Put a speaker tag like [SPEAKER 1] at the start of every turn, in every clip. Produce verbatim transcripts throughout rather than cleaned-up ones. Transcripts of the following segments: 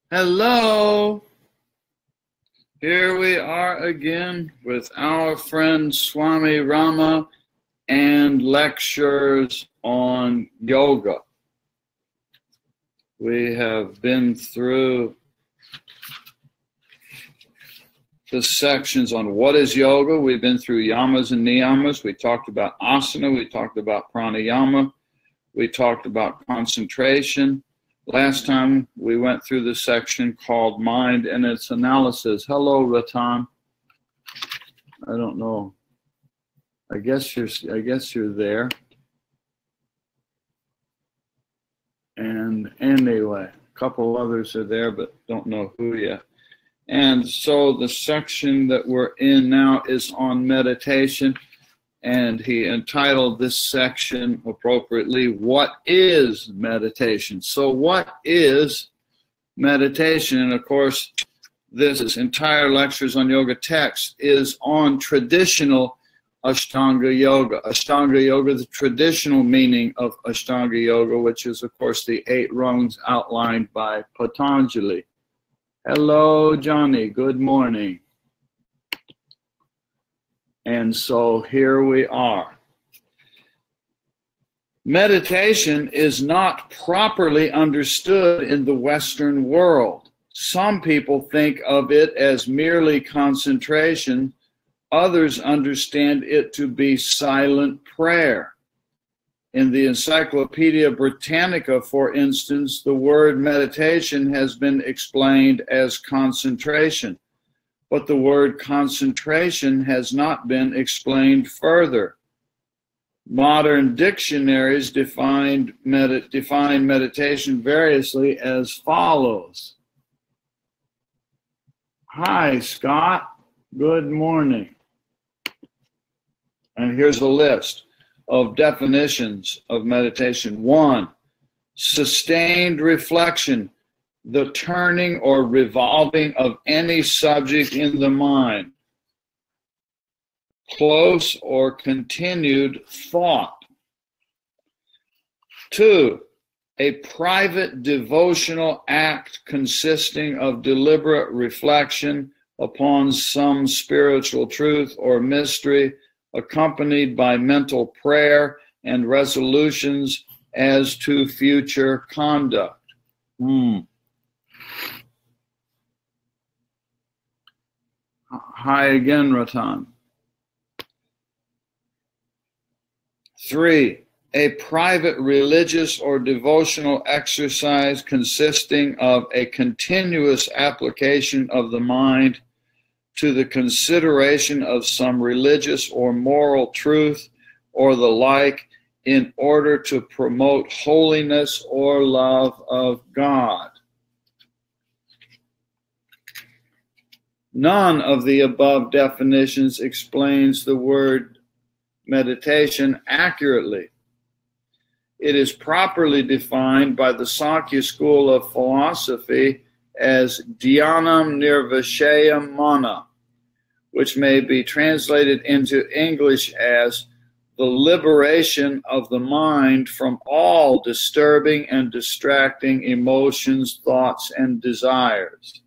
[SPEAKER 1] Hello, here we are again with our friend Swami Rama and lectures on yoga. We have been through the sections on what is yoga. We've been through yamas and niyamas. We talked about asana. We talked about pranayama. We talked about concentration. Last time we went through the section called Mind and its Analysis. Hello, Ratan. I don't know. I guess you're. I guess you're there. And anyway, a couple others are there, but don't know who yet. And so the section that we're in now is on meditation. And he entitled this section appropriately, What is Meditation? So what is meditation? And of course, this entire Lectures on Yoga text is on traditional Ashtanga Yoga. Ashtanga Yoga, the traditional meaning of Ashtanga Yoga, which is, of course, the eight rungs outlined by Patanjali. Hello, Johnny. Good morning. And so here we are. Meditation is not properly understood in the Western world. Some people think of it as merely concentration. Others understand it to be silent prayer. In the Encyclopedia Britannica, for instance, the word meditation has been explained as concentration. But the word concentration has not been explained further. Modern dictionaries defined med- define meditation variously as follows. Hi, Scott. Good morning. And here's a list of definitions of meditation. One, sustained reflection, the turning or revolving of any subject in the mind. Close or continued thought. Two, a private devotional act consisting of deliberate reflection upon some spiritual truth or mystery, accompanied by mental prayer and resolutions as to future conduct. Hmm. Hi again, Ratan. Three, a private religious or devotional exercise consisting of a continuous application of the mind to the consideration of some religious or moral truth or the like in order to promote holiness or love of God. None of the above definitions explains the word meditation accurately. It is properly defined by the Sankhya school of philosophy as dhyanam nirvishayam mana, which may be translated into English as the liberation of the mind from all disturbing and distracting emotions, thoughts, and desires.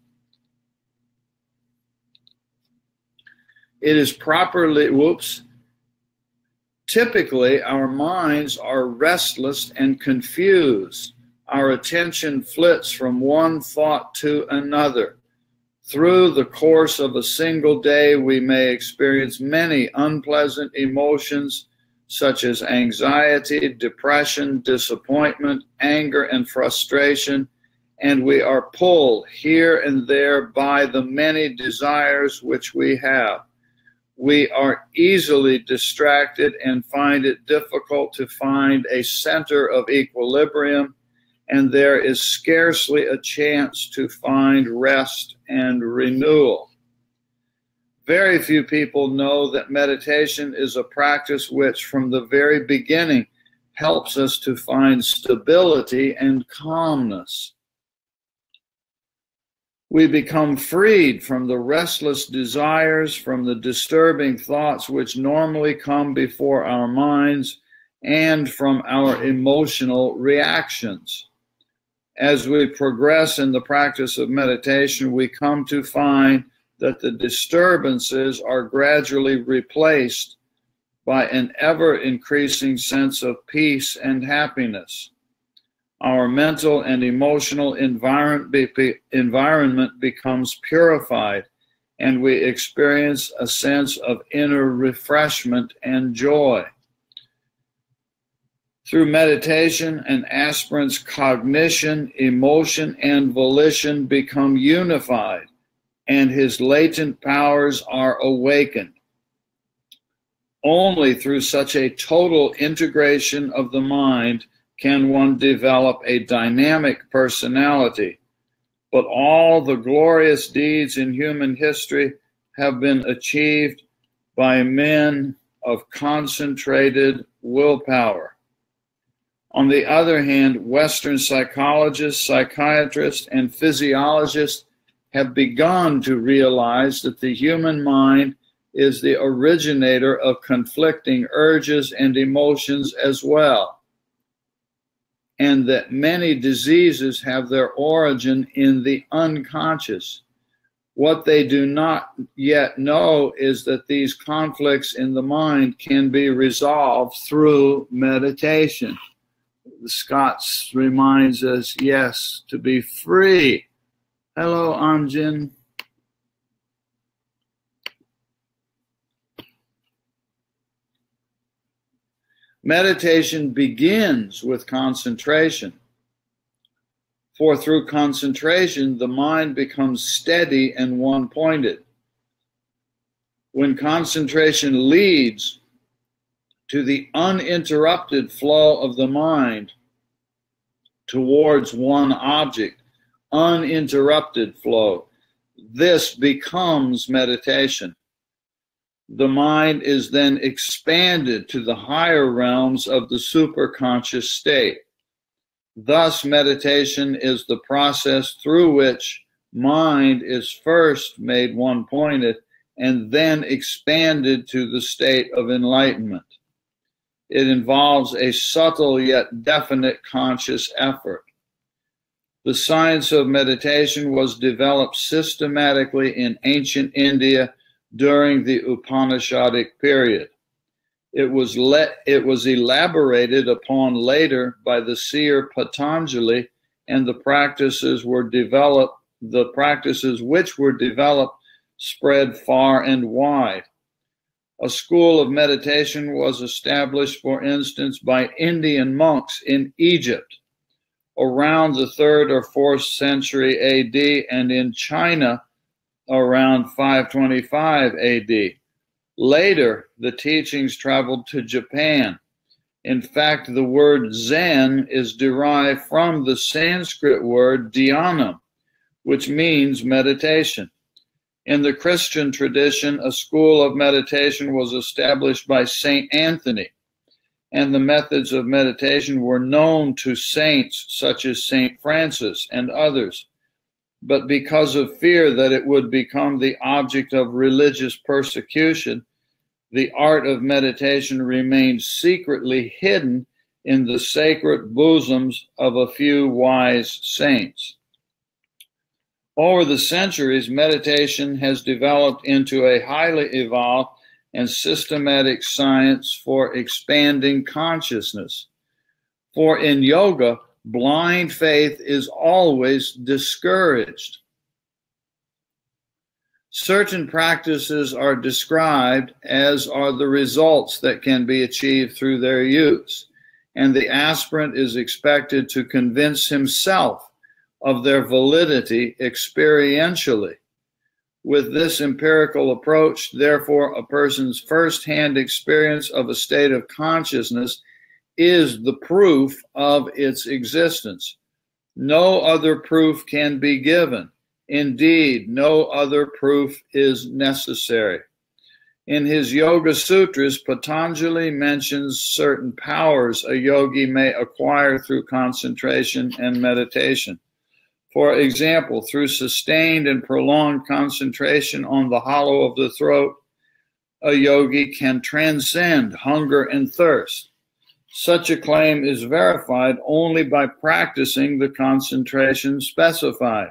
[SPEAKER 1] It is properly, whoops, typically our minds are restless and confused. Our attention flits from one thought to another. Through the course of a single day, we may experience many unpleasant emotions such as anxiety, depression, disappointment, anger, and frustration, and we are pulled here and there by the many desires which we have. We are easily distracted and find it difficult to find a center of equilibrium, and there is scarcely a chance to find rest and renewal. Very few people know that meditation is a practice which, from the very beginning, helps us to find stability and calmness. We become freed from the restless desires, from the disturbing thoughts which normally come before our minds, and from our emotional reactions. As we progress in the practice of meditation, we come to find that the disturbances are gradually replaced by an ever-increasing sense of peace and happiness. Our mental and emotional environment, be, environment becomes purified, and we experience a sense of inner refreshment and joy. Through meditation, an aspirant's cognition, emotion, and volition become unified, and his latent powers are awakened. Only through such a total integration of the mind can one develop a dynamic personality. But all the glorious deeds in human history have been achieved by men of concentrated willpower. On the other hand, Western psychologists, psychiatrists, and physiologists have begun to realize that the human mind is the originator of conflicting urges and emotions as well, and that many diseases have their origin in the unconscious. What they do not yet know is that these conflicts in the mind can be resolved through meditation. The Scots reminds us, yes, to be free. Hello, Anjin. Meditation begins with concentration, for through concentration, the mind becomes steady and one-pointed. When concentration leads to the uninterrupted flow of the mind towards one object, uninterrupted flow, this becomes meditation. The mind is then expanded to the higher realms of the superconscious state. Thus, meditation is the process through which mind is first made one-pointed and then expanded to the state of enlightenment. It involves a subtle yet definite conscious effort. The science of meditation was developed systematically in ancient India during the Upanishadic period. It was, le it was elaborated upon later by the seer Patanjali, and the practices were developed, the practices which were developed spread far and wide. A school of meditation was established, for instance, by Indian monks in Egypt around the third or fourth century A D and in China around five twenty-five A D. Later, the teachings traveled to Japan. In fact, the word Zen is derived from the Sanskrit word dhyanam, which means meditation. In the Christian tradition, a school of meditation was established by Saint Anthony, and the methods of meditation were known to saints such as Saint Francis and others. But because of fear that it would become the object of religious persecution, the art of meditation remained secretly hidden in the sacred bosoms of a few wise saints. Over the centuries, meditation has developed into a highly evolved and systematic science for expanding consciousness. For in yoga, blind faith is always discouraged. Certain practices are described, as are the results that can be achieved through their use, and the aspirant is expected to convince himself of their validity experientially. With this empirical approach, therefore, a person's first-hand experience of a state of consciousness is the proof of its existence. No other proof can be given. Indeed, no other proof is necessary. In his Yoga Sutras, Patanjali mentions certain powers a yogi may acquire through concentration and meditation. For example, through sustained and prolonged concentration on the hollow of the throat, a yogi can transcend hunger and thirst. Such a claim is verified only by practicing the concentration specified.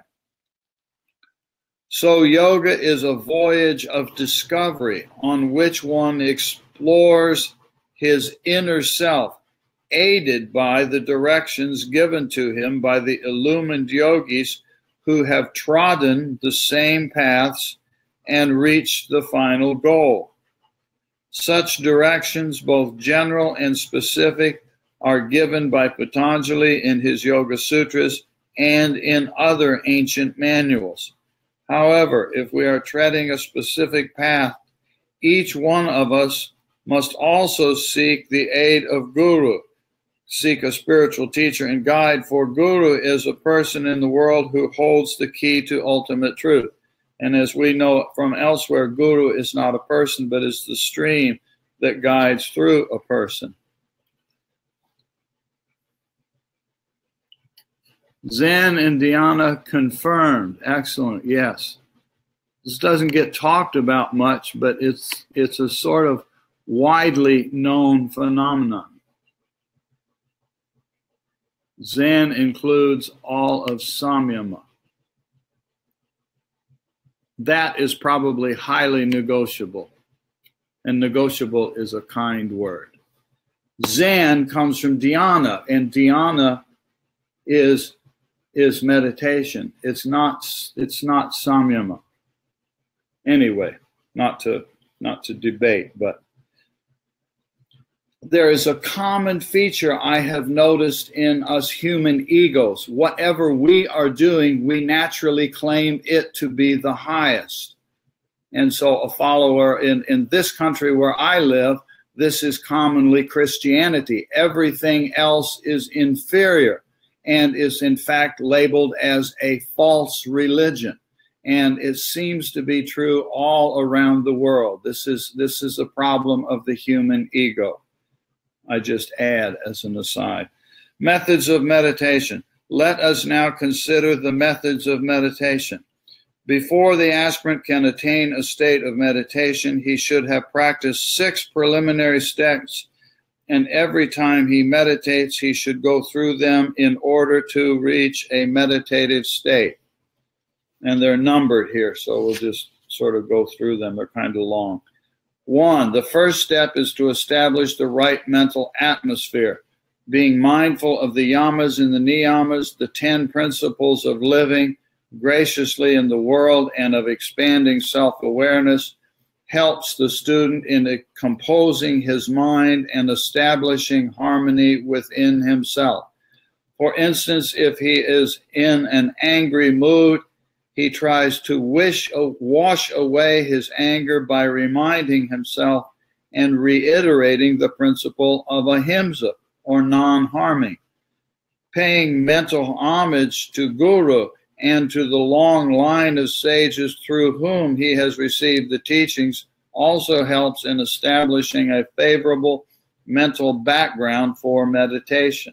[SPEAKER 1] So yoga is a voyage of discovery on which one explores his inner self, aided by the directions given to him by the illumined yogis who have trodden the same paths and reached the final goal. Such directions, both general and specific, are given by Patanjali in his Yoga Sutras and in other ancient manuals. However, if we are treading a specific path, each one of us must also seek the aid of Guru, seek a spiritual teacher and guide, for Guru is a person in the world who holds the key to ultimate truth. And as we know from elsewhere, Guru is not a person, but is the stream that guides through a person. Zen and Dhyana confirmed. Excellent, yes. This doesn't get talked about much, but it's, it's a sort of widely known phenomenon. Zen includes all of Samyama. That is probably highly negotiable, and negotiable is a kind word. Zen comes from dhyana, and dhyana is, is meditation. It's not, it's not samyama. Anyway, not to, not to debate, but there is a common feature I have noticed in us human egos. Whatever we are doing, we naturally claim it to be the highest. And so a follower in, in this country where I live, this is commonly Christianity. Everything else is inferior and is in fact labeled as a false religion. And it seems to be true all around the world. This is, this is a problem of the human ego. I just add as an aside. Methods of meditation. Let us now consider the methods of meditation. Before the aspirant can attain a state of meditation, he should have practiced six preliminary steps, and every time he meditates, he should go through them in order to reach a meditative state. And they're numbered here, so we'll just sort of go through them. They're kind of long. One, the first step is to establish the right mental atmosphere, being mindful of the yamas and the niyamas, the ten principles of living graciously in the world and of expanding self-awareness, helps the student in composing his mind and establishing harmony within himself. For instance, if he is in an angry mood, he tries to wish, wash away his anger by reminding himself and reiterating the principle of ahimsa, or non-harming. Paying mental homage to Guru and to the long line of sages through whom he has received the teachings also helps in establishing a favorable mental background for meditation.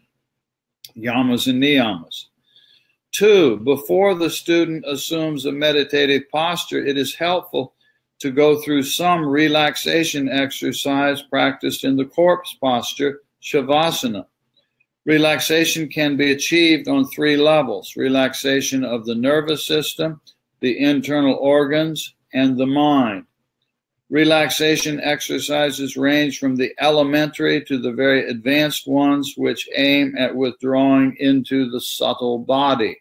[SPEAKER 1] Yamas and niyamas. Two, before the student assumes a meditative posture, it is helpful to go through some relaxation exercise practiced in the corpse posture, Shavasana. Relaxation can be achieved on three levels: relaxation of the nervous system, the internal organs, and the mind. Relaxation exercises range from the elementary to the very advanced ones, which aim at withdrawing into the subtle body.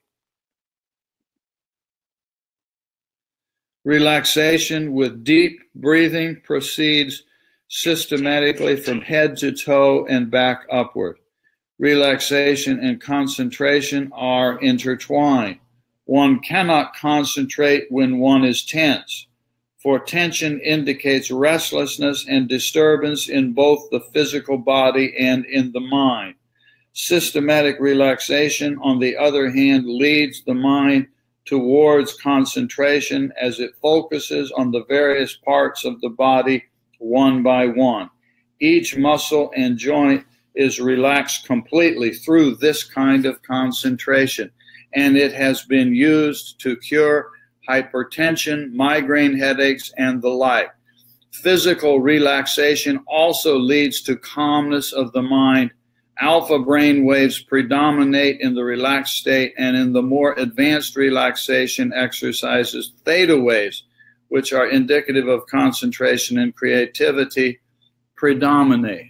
[SPEAKER 1] Relaxation with deep breathing proceeds systematically from head to toe and back upward. Relaxation and concentration are intertwined. One cannot concentrate when one is tense, for tension indicates restlessness and disturbance in both the physical body and in the mind. Systematic relaxation, on the other hand, leads the mind towards concentration as it focuses on the various parts of the body one by one. Each muscle and joint is relaxed completely through this kind of concentration, and it has been used to cure hypertension, migraine headaches, and the like. Physical relaxation also leads to calmness of the mind. Alpha brain waves predominate in the relaxed state, and in the more advanced relaxation exercises, theta waves, which are indicative of concentration and creativity, predominate.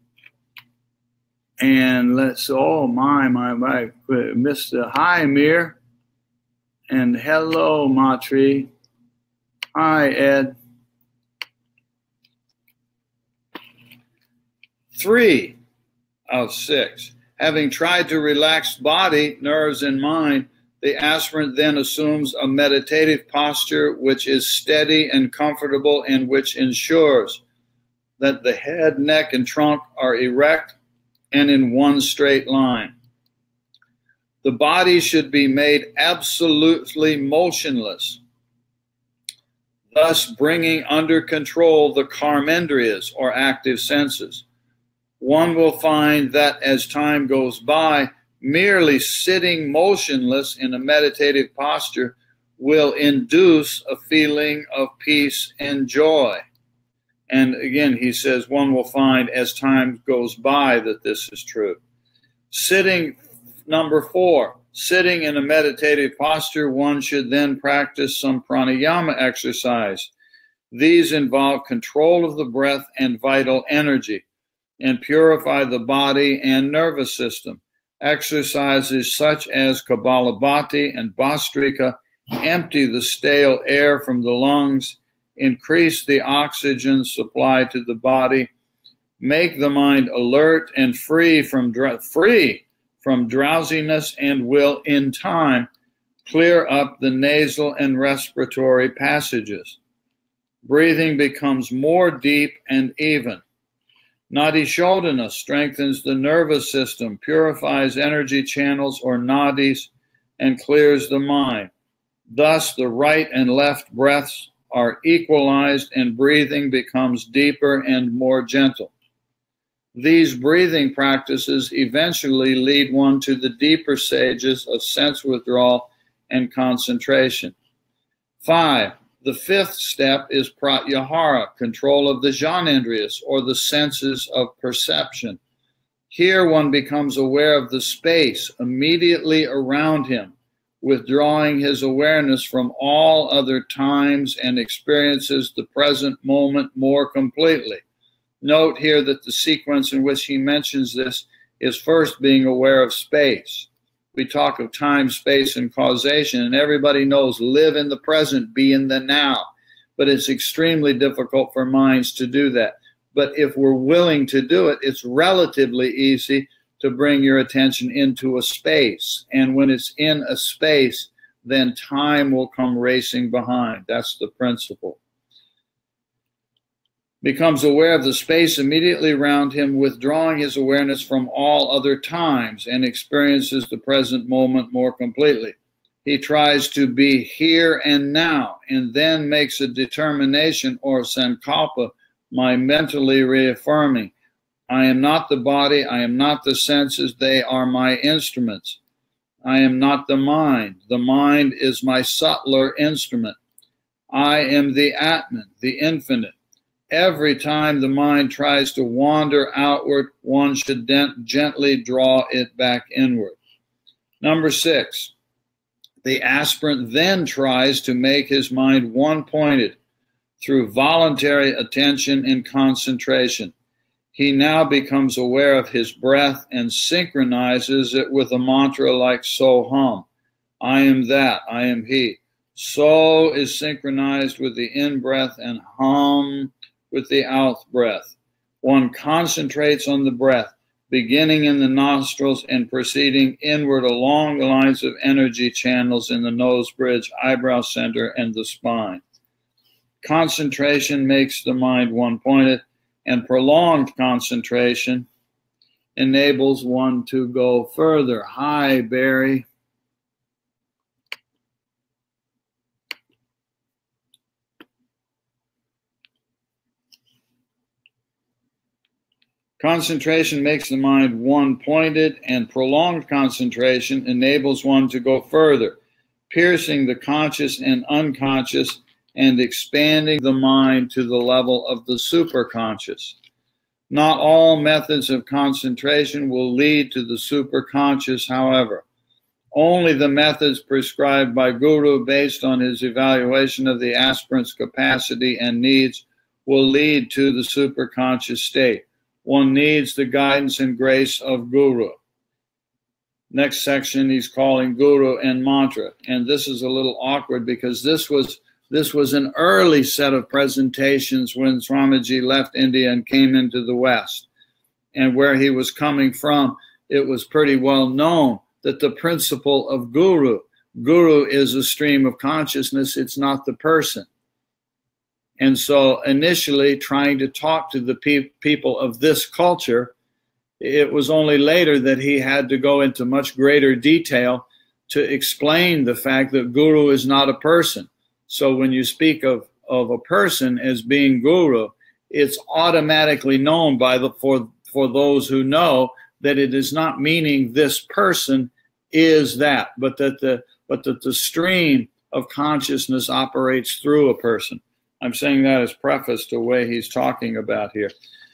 [SPEAKER 1] And let's, oh my, my, my, Mister Hi, Mir. And hello, Matri. Hi, Ed. Three of six. Having tried to relax body, nerves, and mind, the aspirant then assumes a meditative posture which is steady and comfortable and which ensures that the head, neck, and trunk are erect and in one straight line. The body should be made absolutely motionless, thus bringing under control the karmendriyas, or active senses. One will find that as time goes by, merely sitting motionless in a meditative posture will induce a feeling of peace and joy. And again, he says, one will find as time goes by that this is true. Sitting, number four, sitting in a meditative posture, one should then practice some pranayama exercise. These involve control of the breath and vital energy, and purify the body and nervous system. Exercises such as Kapalabhati and Bhastrika empty the stale air from the lungs, increase the oxygen supply to the body, make the mind alert and free from free from drowsiness, and will in time clear up the nasal and respiratory passages. Breathing becomes more deep and even. Nadi Shodhana strengthens the nervous system, purifies energy channels or nadis, and clears the mind. Thus, the right and left breaths are equalized and breathing becomes deeper and more gentle. These breathing practices eventually lead one to the deeper stages of sense withdrawal and concentration. Five. The fifth step is pratyahara, control of the jnanendriyas, or the senses of perception. Here one becomes aware of the space immediately around him, withdrawing his awareness from all other times and experiences the present moment more completely. Note here that the sequence in which he mentions this is first being aware of space. We talk of time, space, and causation, and everybody knows live in the present, be in the now. But it's extremely difficult for minds to do that. But if we're willing to do it, it's relatively easy to bring your attention into a space. And when it's in a space, then time will come racing behind. That's the principle. Becomes aware of the space immediately around him, withdrawing his awareness from all other times, and experiences the present moment more completely. He tries to be here and now, and then makes a determination or sankalpa, my mentally reaffirming, I am not the body, I am not the senses, they are my instruments. I am not the mind, the mind is my subtler instrument. I am the Atman, the infinite. Every time the mind tries to wander outward, one should gently draw it back inward. Number six, the aspirant then tries to make his mind one-pointed through voluntary attention and concentration. He now becomes aware of his breath and synchronizes it with a mantra like So-Hum. I am that, I am he. So is synchronized with the in-breath and hum with the out-breath. One concentrates on the breath, beginning in the nostrils and proceeding inward along the lines of energy channels in the nose bridge, eyebrow center, and the spine. Concentration makes the mind one-pointed, and prolonged concentration enables one to go further. Hi, Barry. Concentration makes the mind one-pointed, and prolonged concentration enables one to go further, piercing the conscious and unconscious and expanding the mind to the level of the superconscious. Not all methods of concentration will lead to the superconscious, however. Only the methods prescribed by Guru based on his evaluation of the aspirant's capacity and needs will lead to the superconscious state. One needs the guidance and grace of Guru. Next section, he's calling Guru and mantra. And this is a little awkward because this was this was an early set of presentations when Swamiji left India and came into the West. And where he was coming from, it was pretty well known that the principle of Guru, Guru is a stream of consciousness, it's not the person. And so initially trying to talk to the pe people of this culture, it was only later that he had to go into much greater detail to explain the fact that Guru is not a person. So when you speak of, of a person as being Guru, it's automatically known by the, for, for those who know that it is not meaning this person is that, but that the, but that the stream of consciousness operates through a person. I'm saying that as preface to the way he's talking about here.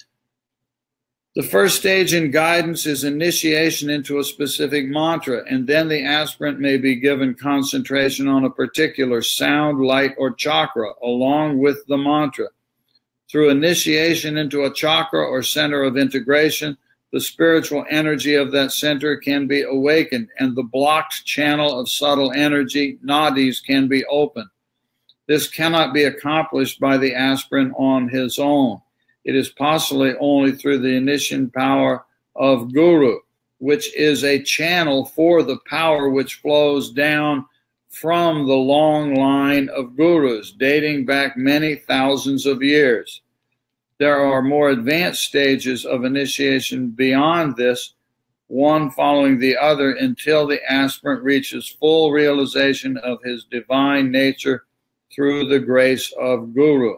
[SPEAKER 1] The first stage in guidance is initiation into a specific mantra, and then the aspirant may be given concentration on a particular sound, light, or chakra along with the mantra. Through initiation into a chakra or center of integration, the spiritual energy of that center can be awakened, and the blocked channel of subtle energy, nadis, can be opened. This cannot be accomplished by the aspirant on his own. It is possibly only through the initiation power of Guru, which is a channel for the power which flows down from the long line of gurus, dating back many thousands of years. There are more advanced stages of initiation beyond this, one following the other, until the aspirant reaches full realization of his divine nature through the grace of Guru.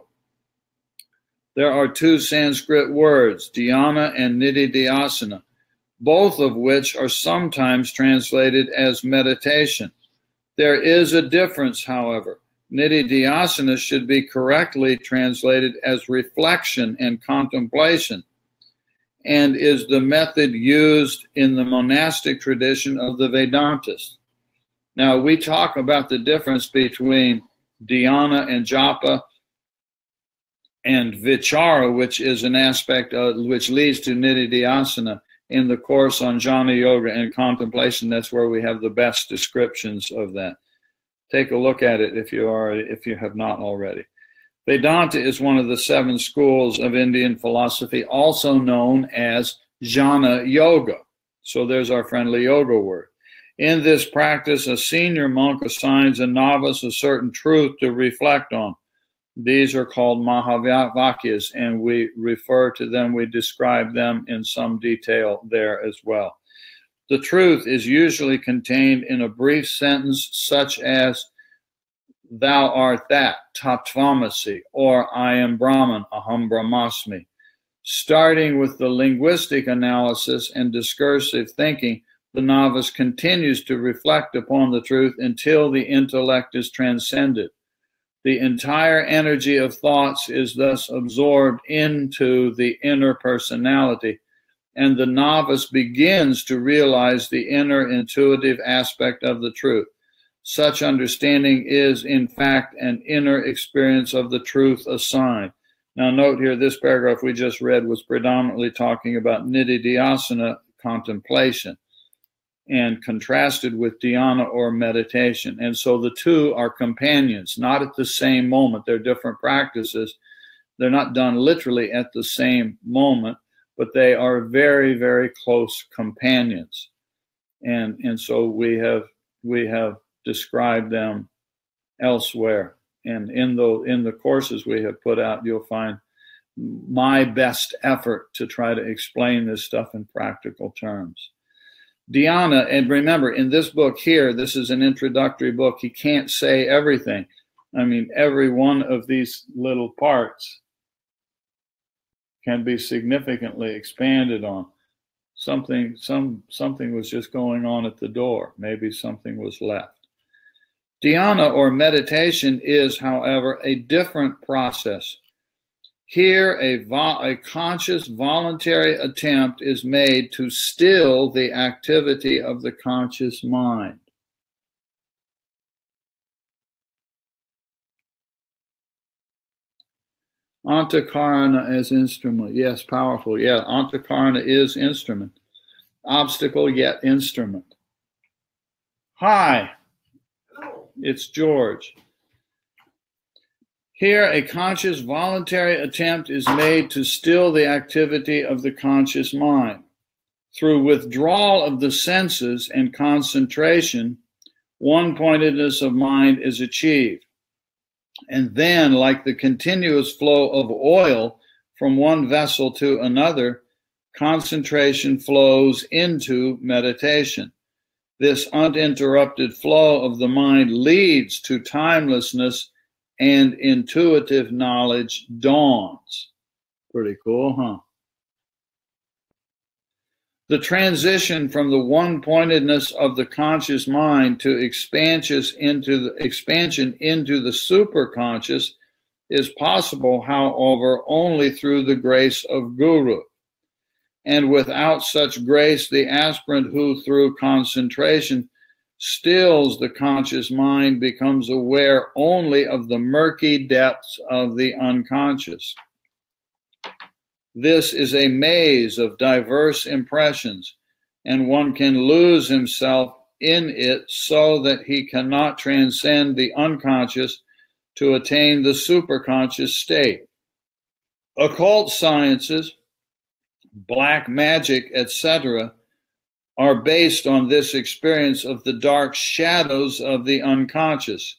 [SPEAKER 1] There are two Sanskrit words, dhyana and nididhyasana, both of which are sometimes translated as meditation. There is a difference, however. Nididhyasana should be correctly translated as reflection and contemplation, and is the method used in the monastic tradition of the Vedantists. Now, we talk about the difference between dhyana and japa and vichara, which is an aspect of, which leads to nididhyasana, in the course on jhana yoga and contemplation. That's where we have the best descriptions of that. Take a look at it if you are, if you have not already. Vedanta is one of the seven schools of Indian philosophy, also known as jhana yoga. So there's our friendly yoga word. In this practice, a senior monk assigns a novice a certain truth to reflect on. These are called Mahavakyas, and we refer to them, we describe them in some detail there as well. The truth is usually contained in a brief sentence such as, "Thou art that, Tattvamasi," or "I am Brahman, Aham Brahmasmi." Starting with the linguistic analysis and discursive thinking, the novice continues to reflect upon the truth until the intellect is transcended. The entire energy of thoughts is thus absorbed into the inner personality, and the novice begins to realize the inner intuitive aspect of the truth. Such understanding is, in fact, an inner experience of the truth assigned. Now note here, this paragraph we just read was predominantly talking about nididhyasana contemplation, and contrasted with dhyana or meditation. And so the two are companions, not at the same moment. They're different practices. They're not done literally at the same moment, but they are very, very close companions. And, and so we have, we have described them elsewhere. And in the, in the courses we have put out, you'll find my best effort to try to explain this stuff in practical terms. Dhyana, and remember, in this book here, this is an introductory book. He can't say everything. I mean, every one of these little parts can be significantly expanded on. Something, some, something was just going on at the door. Maybe something was left. Dhyana or meditation is, however, a different process. Here, a, a conscious, voluntary attempt is made to still the activity of the conscious mind. Antakarana as instrument. Yes, powerful. Yeah, Antakarana is instrument. Obstacle, yet instrument. Hi, it's George. Here, a conscious, voluntary attempt is made to still the activity of the conscious mind. Through withdrawal of the senses and concentration, one-pointedness of mind is achieved. And then, like the continuous flow of oil from one vessel to another, concentration flows into meditation. This uninterrupted flow of the mind leads to timelessness, and intuitive knowledge dawns. Pretty cool, huh? The transition from the one-pointedness of the conscious mind to expansion into the, expansion into the superconscious is possible, however, only through the grace of Guru. And without such grace, the aspirant who, through concentration, stills the conscious mind becomes aware only of the murky depths of the unconscious. This is a maze of diverse impressions, and one can lose himself in it so that he cannot transcend the unconscious to attain the superconscious state. Occult sciences, black magic, et cetera, are based on this experience of the dark shadows of the unconscious.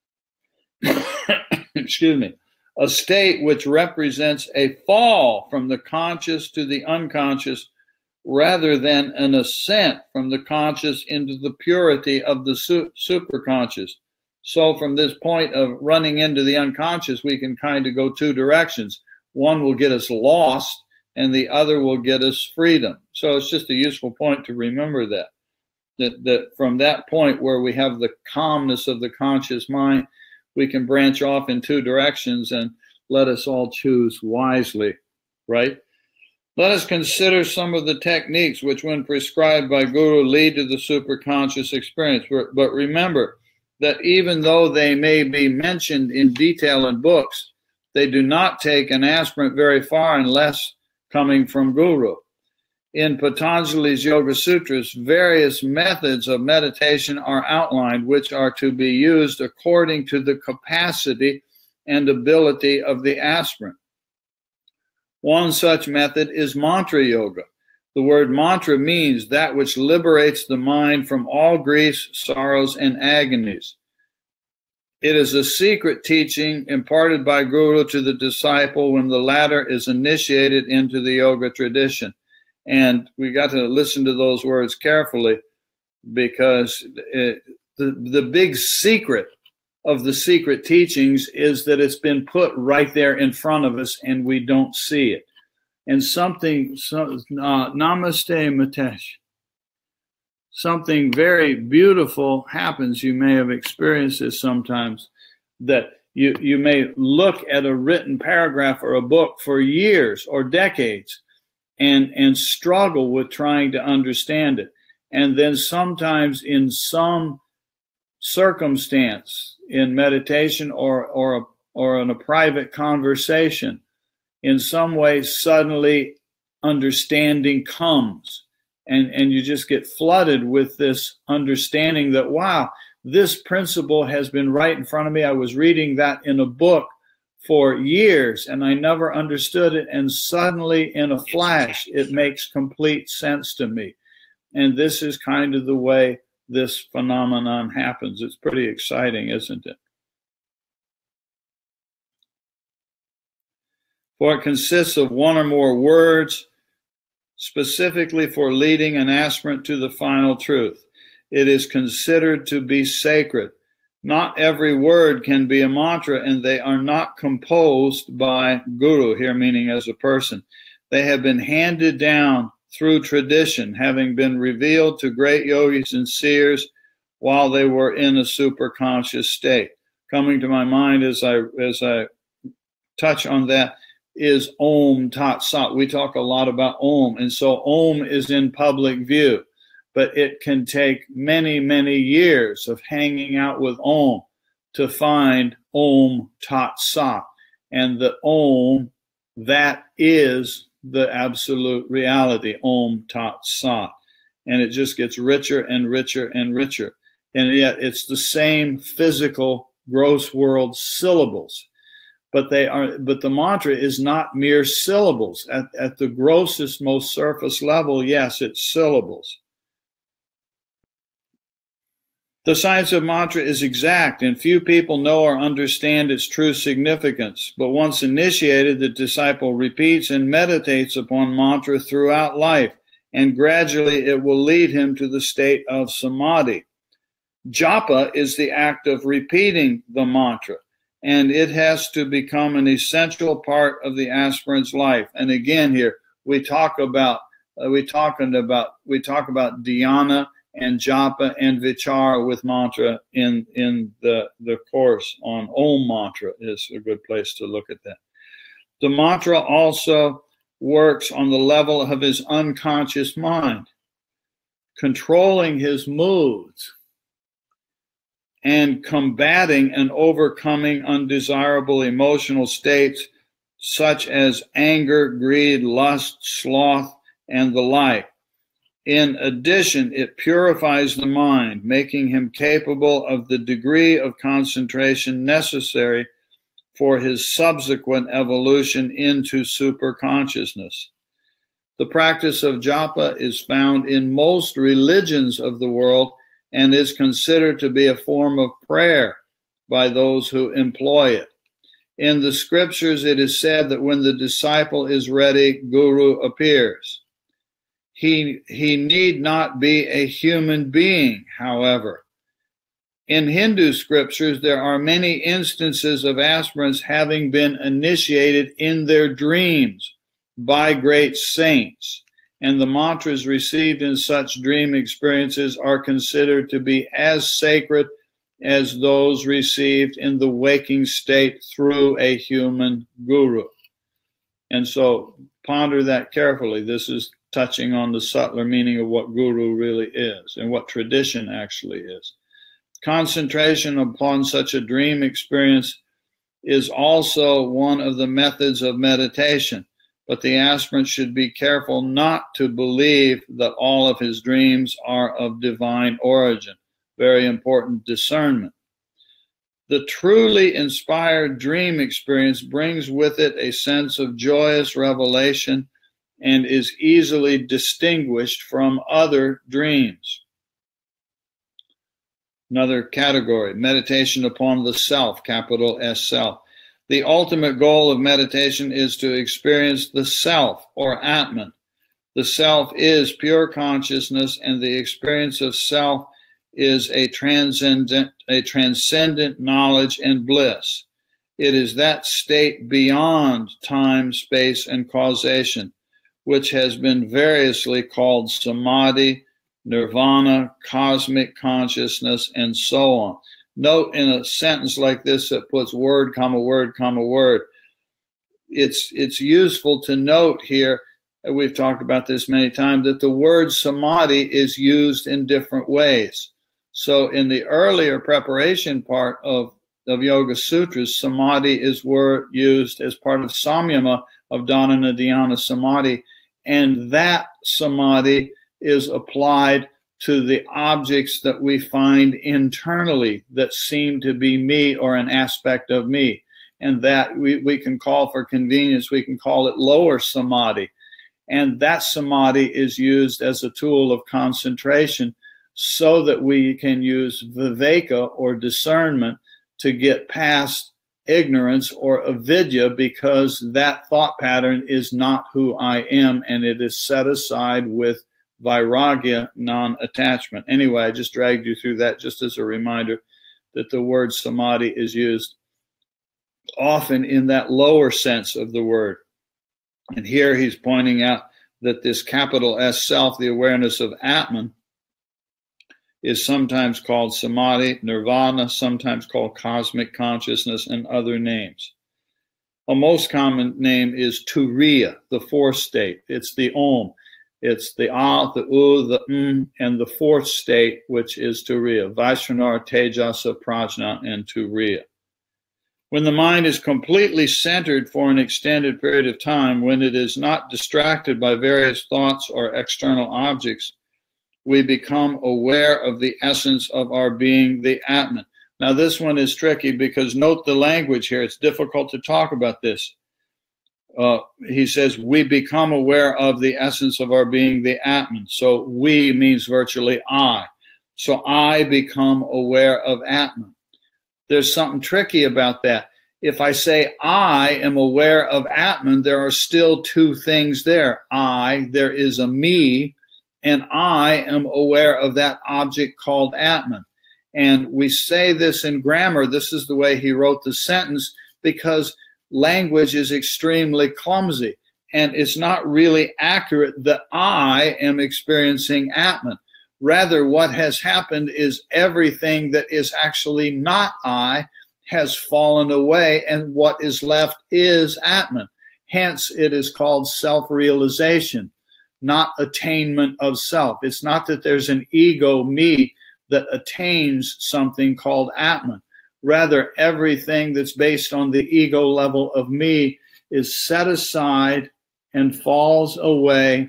[SPEAKER 1] Excuse me. A state which represents a fall from the conscious to the unconscious rather than an ascent from the conscious into the purity of the su superconscious. So from this point of running into the unconscious, we can kind of go two directions. One will get us lost, and the other will get us freedom. So it's just a useful point to remember that, that, that from that point where we have the calmness of the conscious mind, we can branch off in two directions, and let us all choose wisely, right? Let us consider some of the techniques which, when prescribed by Guru, lead to the superconscious experience. But remember that even though they may be mentioned in detail in books, they do not take an aspirant very far unless coming from Guru. In Patanjali's Yoga Sutras, various methods of meditation are outlined, which are to be used according to the capacity and ability of the aspirant. One such method is mantra yoga. The word mantra means that which liberates the mind from all griefs, sorrows, and agonies. It is a secret teaching imparted by Guru to the disciple when the latter is initiated into the yoga tradition. And we got to listen to those words carefully, because it, the, the big secret of the secret teachings is that it's been put right there in front of us and we don't see it. And something, so, uh, namaste Matesh, something very beautiful happens. You may have experienced this sometimes, that you, you may look at a written paragraph or a book for years or decades and, and struggle with trying to understand it. And then sometimes in some circumstance, in meditation or, or, or in a private conversation, in some way suddenly understanding comes. And, and you just get flooded with this understanding that, wow, this principle has been right in front of me. I was reading that in a book for years and I never understood it. And suddenly in a flash, it makes complete sense to me. And this is kind of the way this phenomenon happens. It's pretty exciting, isn't it? For it consists of one or more words, specifically for leading an aspirant to the final truth. It is considered to be sacred. Not every word can be a mantra, and they are not composed by Guru, here meaning as a person. They have been handed down through tradition, having been revealed to great yogis and seers while they were in a superconscious state. Coming to my mind as I as I touch on that is Om Tat Sat. We talk a lot about Om, and so Om is in public view, but it can take many, many years of hanging out with Om to find Om Tat Sat. And the Om, that is the absolute reality, Om Tat Sat. And it just gets richer and richer and richer. And yet it's the same physical gross world syllables. But they are, but the mantra is not mere syllables. At, at the grossest, most surface level, yes, it's syllables. The science of mantra is exact, and few people know or understand its true significance. But once initiated, the disciple repeats and meditates upon mantra throughout life, and gradually it will lead him to the state of samadhi. Japa is the act of repeating the mantra, and it has to become an essential part of the aspirant's life. And again, here we talk about uh, we talking about we talk about dhyana and japa and vichara with mantra in in the the course on Om mantra is a good place to look at that. The mantra also works on the level of his unconscious mind, controlling his moods and combating and overcoming undesirable emotional states such as anger, greed, lust, sloth, and the like. In addition, it purifies the mind, making him capable of the degree of concentration necessary for his subsequent evolution into superconsciousness. The practice of japa is found in most religions of the world and is considered to be a form of prayer by those who employ it. In the scriptures, it is said that when the disciple is ready, Guru appears. He, he need not be a human being, however. In Hindu scriptures, there are many instances of aspirants having been initiated in their dreams by great saints, and the mantras received in such dream experiences are considered to be as sacred as those received in the waking state through a human guru. And so ponder that carefully. This is touching on the subtler meaning of what guru really is and what tradition actually is. Concentration upon such a dream experience is also one of the methods of meditation, but the aspirant should be careful not to believe that all of his dreams are of divine origin. Very important discernment. The truly inspired dream experience brings with it a sense of joyous revelation and is easily distinguished from other dreams. Another category, meditation upon the self, capital S self. The ultimate goal of meditation is to experience the self, or Atman. The self is pure consciousness, and the experience of self is a transcendent, a transcendent knowledge and bliss. It is that state beyond time, space, and causation, which has been variously called samadhi, nirvana, cosmic consciousness, and so on. Note in a sentence like this that puts word, comma, word, comma, word, it's, it's useful to note here, and we've talked about this many times, that the word samadhi is used in different ways. So in the earlier preparation part of, of Yoga Sutras, samadhi is word used as part of samyama of dhanana dhyana samadhi, and that samadhi is applied to the objects that we find internally that seem to be me or an aspect of me. And that we, we can call, for convenience, we can call it lower samadhi. And that samadhi is used as a tool of concentration so that we can use viveka or discernment to get past ignorance or avidya, because that thought pattern is not who I am, and it is set aside with vairagya, non-attachment. Anyway, I just dragged you through that just as a reminder that the word samadhi is used often in that lower sense of the word. And here he's pointing out that this capital S self, the awareness of Atman, is sometimes called samadhi, nirvana, sometimes called cosmic consciousness, and other names. A most common name is turiya, the fourth state. It's the om. It's the a, the u, the m, and the fourth state, which is turiya. Vaishnavar, Tejasa, Prajna, and turiya. When the mind is completely centered for an extended period of time, when it is not distracted by various thoughts or external objects, we become aware of the essence of our being, the Atman. Now, this one is tricky because note the language here. It's difficult to talk about this. Uh, he says, we become aware of the essence of our being, the Atman. So we means virtually I. So I become aware of Atman. There's something tricky about that. If I say I am aware of Atman, there are still two things there. I, there is a me, and I am aware of that object called Atman. And we say this in grammar. This is the way he wrote the sentence, because language is extremely clumsy. And it's not really accurate that I am experiencing Atman. Rather, what has happened is everything that is actually not I has fallen away, and what is left is Atman. Hence, it is called self-realization, not attainment of self. It's not that there's an ego, me, that attains something called Atman. Rather, everything that's based on the ego level of me is set aside and falls away,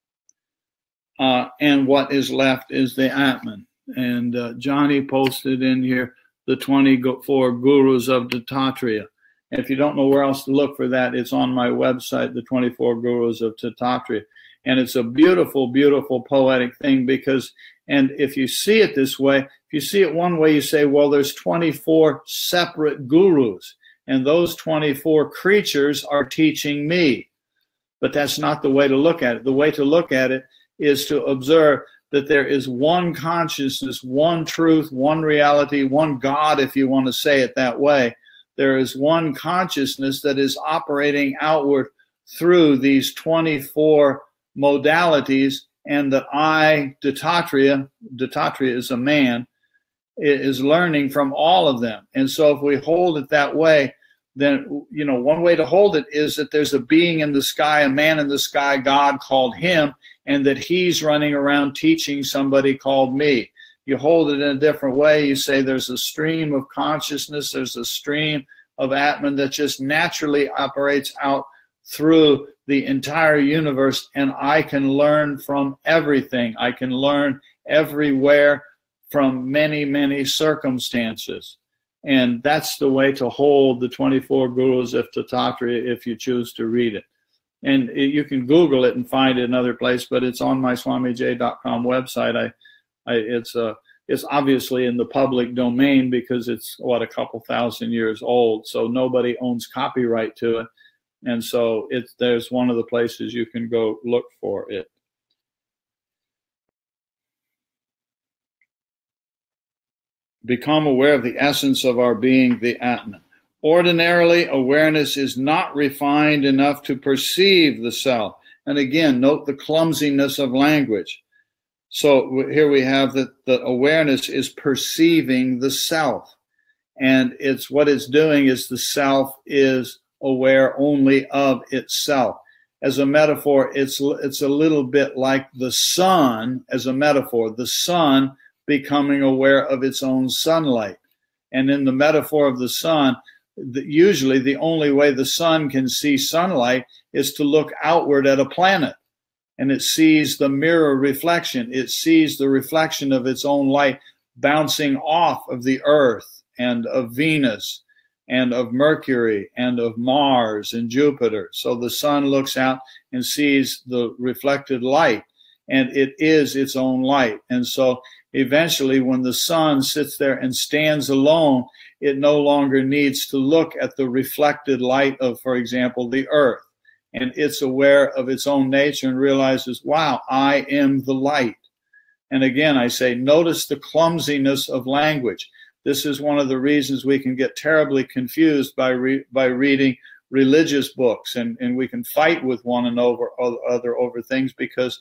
[SPEAKER 1] uh, and what is left is the Atman. And uh, Johnny posted in here the twenty-four Gurus of Dattatreya. And if you don't know where else to look for that, it's on my website, the twenty-four Gurus of Dattatreya. And it's a beautiful, beautiful poetic thing because, and if you see it this way, if you see it one way, you say, well, there's twenty-four separate gurus, and those twenty-four creatures are teaching me. But that's not the way to look at it. The way to look at it is to observe that there is one consciousness, one truth, one reality, one God, if you want to say it that way. There is one consciousness that is operating outward through these twenty-four modalities, and that I, Dattatreya, Dattatreya is a man, is learning from all of them. And so if we hold it that way, then, you know, one way to hold it is that there's a being in the sky, a man in the sky, God called him, and that he's running around teaching somebody called me. You hold it in a different way. You say there's a stream of consciousness, there's a stream of Atman that just naturally operates out through the entire universe, and I can learn from everything. I can learn everywhere from many, many circumstances. And that's the way to hold the twenty-four Gurus of Dattatreya if you choose to read it. And it, you can Google it and find it another place, but it's on my swami j dot com website. I, I, it's, uh, it's obviously in the public domain because it's, what, a couple thousand years old, so nobody owns copyright to it. And so it's, there's one of the places you can go look for it. Become aware of the essence of our being, the Atman. Ordinarily, awareness is not refined enough to perceive the self. And again, note the clumsiness of language. So here we have that the awareness is perceiving the self. And it's what it's doing is the self is aware only of itself. As a metaphor, it's, it's a little bit like the sun as a metaphor. The sun becoming aware of its own sunlight. And in the metaphor of the sun, the, usually the only way the sun can see sunlight is to look outward at a planet. And it sees the mirror reflection. It sees the reflection of its own light bouncing off of the earth and of Venus and of Mercury and of Mars and Jupiter. So the sun looks out and sees the reflected light, and it is its own light. And so eventually when the sun sits there and stands alone, it no longer needs to look at the reflected light of, for example, the earth. And it's aware of its own nature and realizes, wow, I am the light. And again, I say, notice the clumsiness of language. This is one of the reasons we can get terribly confused by, re by reading religious books, and, and we can fight with one another over things because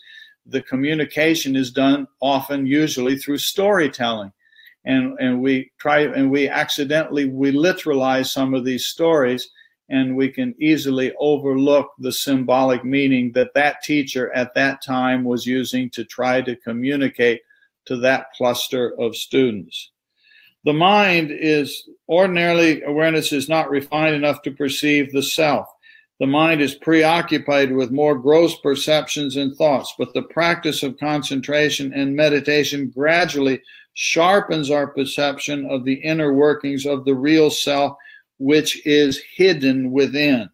[SPEAKER 1] the communication is done often, usually through storytelling. And, and we try, and we accidentally, we literalize some of these stories, and we can easily overlook the symbolic meaning that that teacher at that time was using to try to communicate to that cluster of students. The mind is, ordinarily, awareness is not refined enough to perceive the self. The mind is preoccupied with more gross perceptions and thoughts, but the practice of concentration and meditation gradually sharpens our perception of the inner workings of the real self, which is hidden within.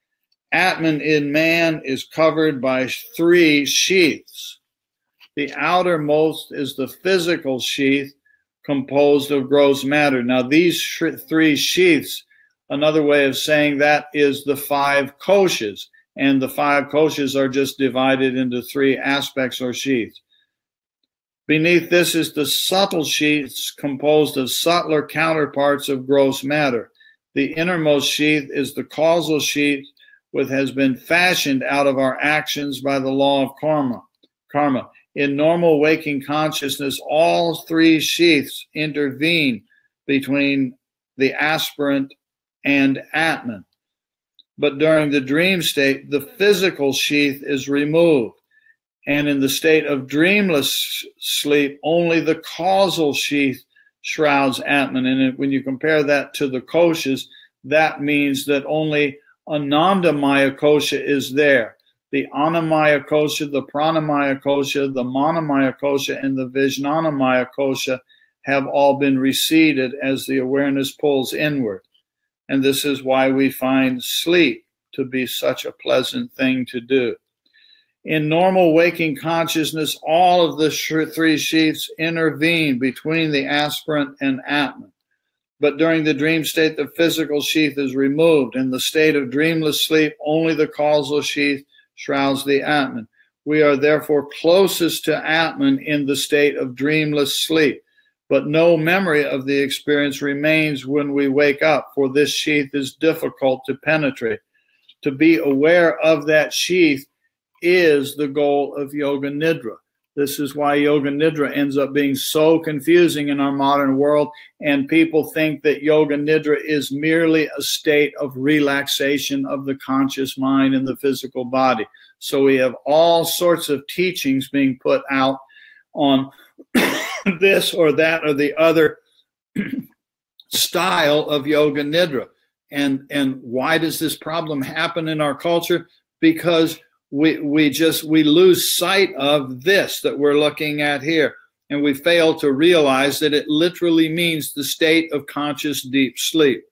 [SPEAKER 1] Atman in man is covered by three sheaths. The outermost is the physical sheath composed of gross matter. Now, these three sheaths, another way of saying that is the five koshas, and the five koshas are just divided into three aspects or sheaths. Beneath this is the subtle sheaths composed of subtler counterparts of gross matter. The innermost sheath is the causal sheath, which has been fashioned out of our actions by the law of karma. Karma. In normal waking consciousness, all three sheaths intervene between the aspirant and Atman. But during the dream state, the physical sheath is removed. And in the state of dreamless sleep, only the causal sheath shrouds Atman. And when you compare that to the koshas, that means that only Anandamaya kosha is there. The Annamaya kosha, the Pranamaya kosha, the Manamaya kosha, and the Vijnanamaya kosha have all been receded as the awareness pulls inward. And this is why we find sleep to be such a pleasant thing to do. In normal waking consciousness, all of the three sheaths intervene between the aspirant and Atman. But during the dream state, the physical sheath is removed. In the state of dreamless sleep, only the causal sheath shrouds the Atman. We are therefore closest to Atman in the state of dreamless sleep. But no memory of the experience remains when we wake up, for this sheath is difficult to penetrate. To be aware of that sheath is the goal of Yoga Nidra. This is why Yoga Nidra ends up being so confusing in our modern world, and people think that Yoga Nidra is merely a state of relaxation of the conscious mind and the physical body. So we have all sorts of teachings being put out on this or that or the other style of Yoga Nidra. And, and why does this problem happen in our culture? Because we, we just, we lose sight of this that we're looking at here. And we fail to realize that it literally means the state of conscious deep sleep.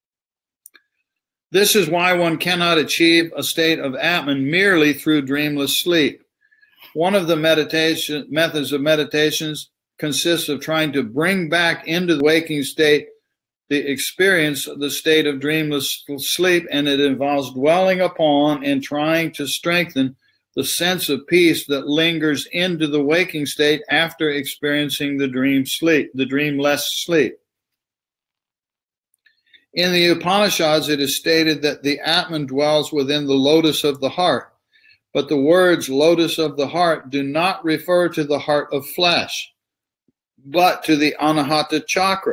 [SPEAKER 1] This is why one cannot achieve a state of Atman merely through dreamless sleep. One of the meditation methods of meditations consists of trying to bring back into the waking state the experience of the state of dreamless sleep, and it involves dwelling upon and trying to strengthen the sense of peace that lingers into the waking state after experiencing the dream sleep, the dreamless sleep. In the Upanishads, it is stated that the Atman dwells within the lotus of the heart, but the words lotus of the heart do not refer to the heart of flesh, but to the Anahata chakra.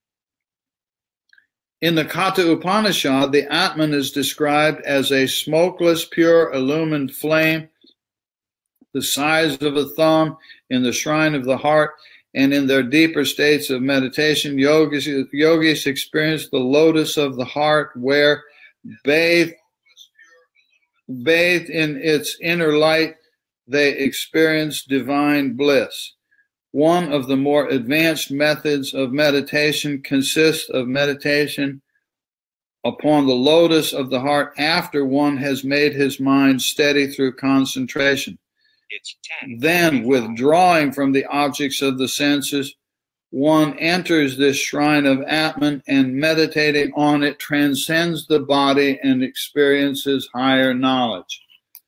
[SPEAKER 1] In the Katha Upanishad, the Atman is described as a smokeless, pure, illumined flame, the size of a thumb in the shrine of the heart, and in their deeper states of meditation, yogis, yogis experience the lotus of the heart where, bathed, bathed in its inner light, they experience divine bliss. One of the more advanced methods of meditation consists of meditation upon the lotus of the heart after one has made his mind steady through concentration. It's then, withdrawing from the objects of the senses, one enters this shrine of Atman and meditating on it transcends the body and experiences higher knowledge.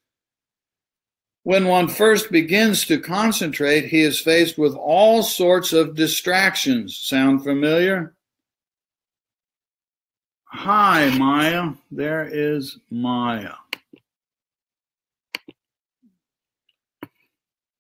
[SPEAKER 1] When one first begins to concentrate, he is faced with all sorts of distractions. Sound familiar? Hi, Maya. There is Maya.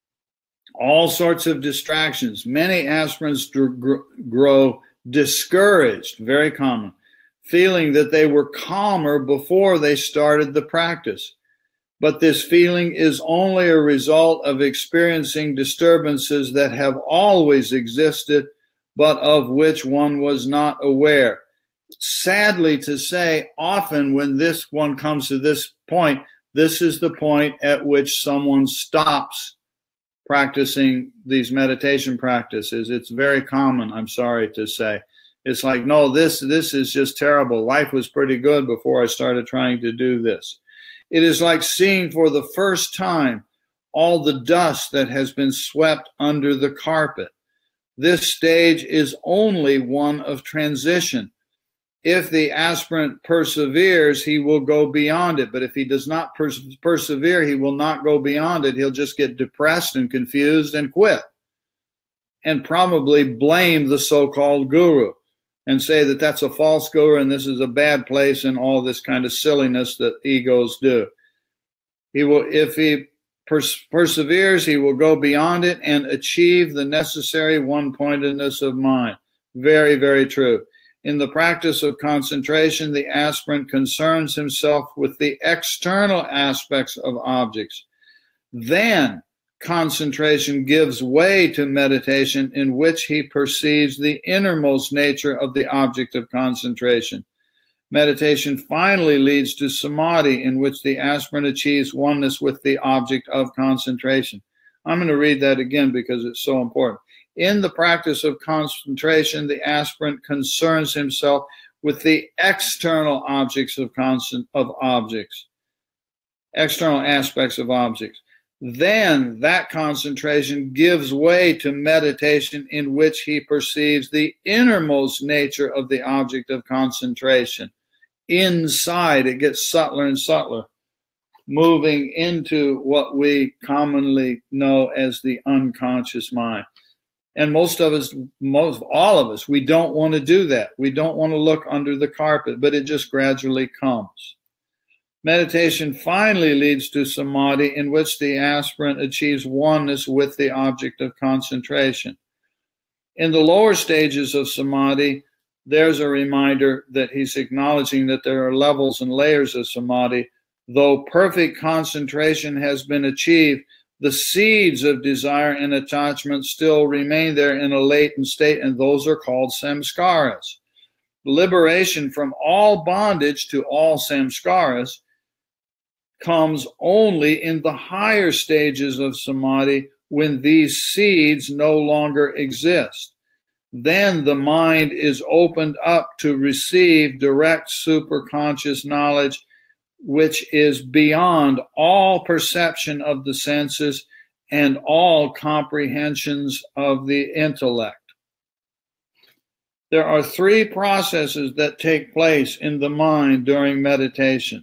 [SPEAKER 1] all sorts of distractions. Many aspirants grow discouraged, very common, feeling that they were calmer before they started the practice. But this feeling is only a result of experiencing disturbances that have always existed, but of which one was not aware. Sadly to say, often when this one comes to this point, this is the point at which someone stops practicing these meditation practices. It's very common, I'm sorry to say. It's like, no, this, this is just terrible. Life was pretty good before I started trying to do this. It is like seeing for the first time all the dust that has been swept under the carpet. This stage is only one of transition. If the aspirant perseveres, he will go beyond it. But if he does not pers persevere, he will not go beyond it. He'll just get depressed and confused and quit, and probably blame the so-called guru and say that that's a false guru and this is a bad place and all this kind of silliness that egos do. He will, if he pers perseveres, he will go beyond it and achieve the necessary one-pointedness of mind. Very, very true. In the practice of concentration, the aspirant concerns himself with the external aspects of objects. Then concentration gives way to meditation, in which he perceives the innermost nature of the object of concentration. Meditation finally leads to samadhi, in which the aspirant achieves oneness with the object of concentration. I'm going to read that again because it's so important. In the practice of concentration, the aspirant concerns himself with the external objects of constant of objects, external aspects of objects. Then that concentration gives way to meditation, in which he perceives the innermost nature of the object of concentration. Inside, it gets subtler and subtler, moving into what we commonly know as the unconscious mind. And most of us, most all of us, we don't want to do that. We don't want to look under the carpet, but it just gradually comes. Meditation finally leads to samadhi, in which the aspirant achieves oneness with the object of concentration. In the lower stages of samadhi, there's a reminder that he's acknowledging that there are levels and layers of samadhi. Though perfect concentration has been achieved, the seeds of desire and attachment still remain there in a latent state, and those are called samskaras. Liberation from all bondage to all samskaras comes only in the higher stages of samadhi, when these seeds no longer exist. Then the mind is opened up to receive direct superconscious knowledge, which is beyond all perception of the senses and all comprehensions of the intellect. There are three processes that take place in the mind during meditation: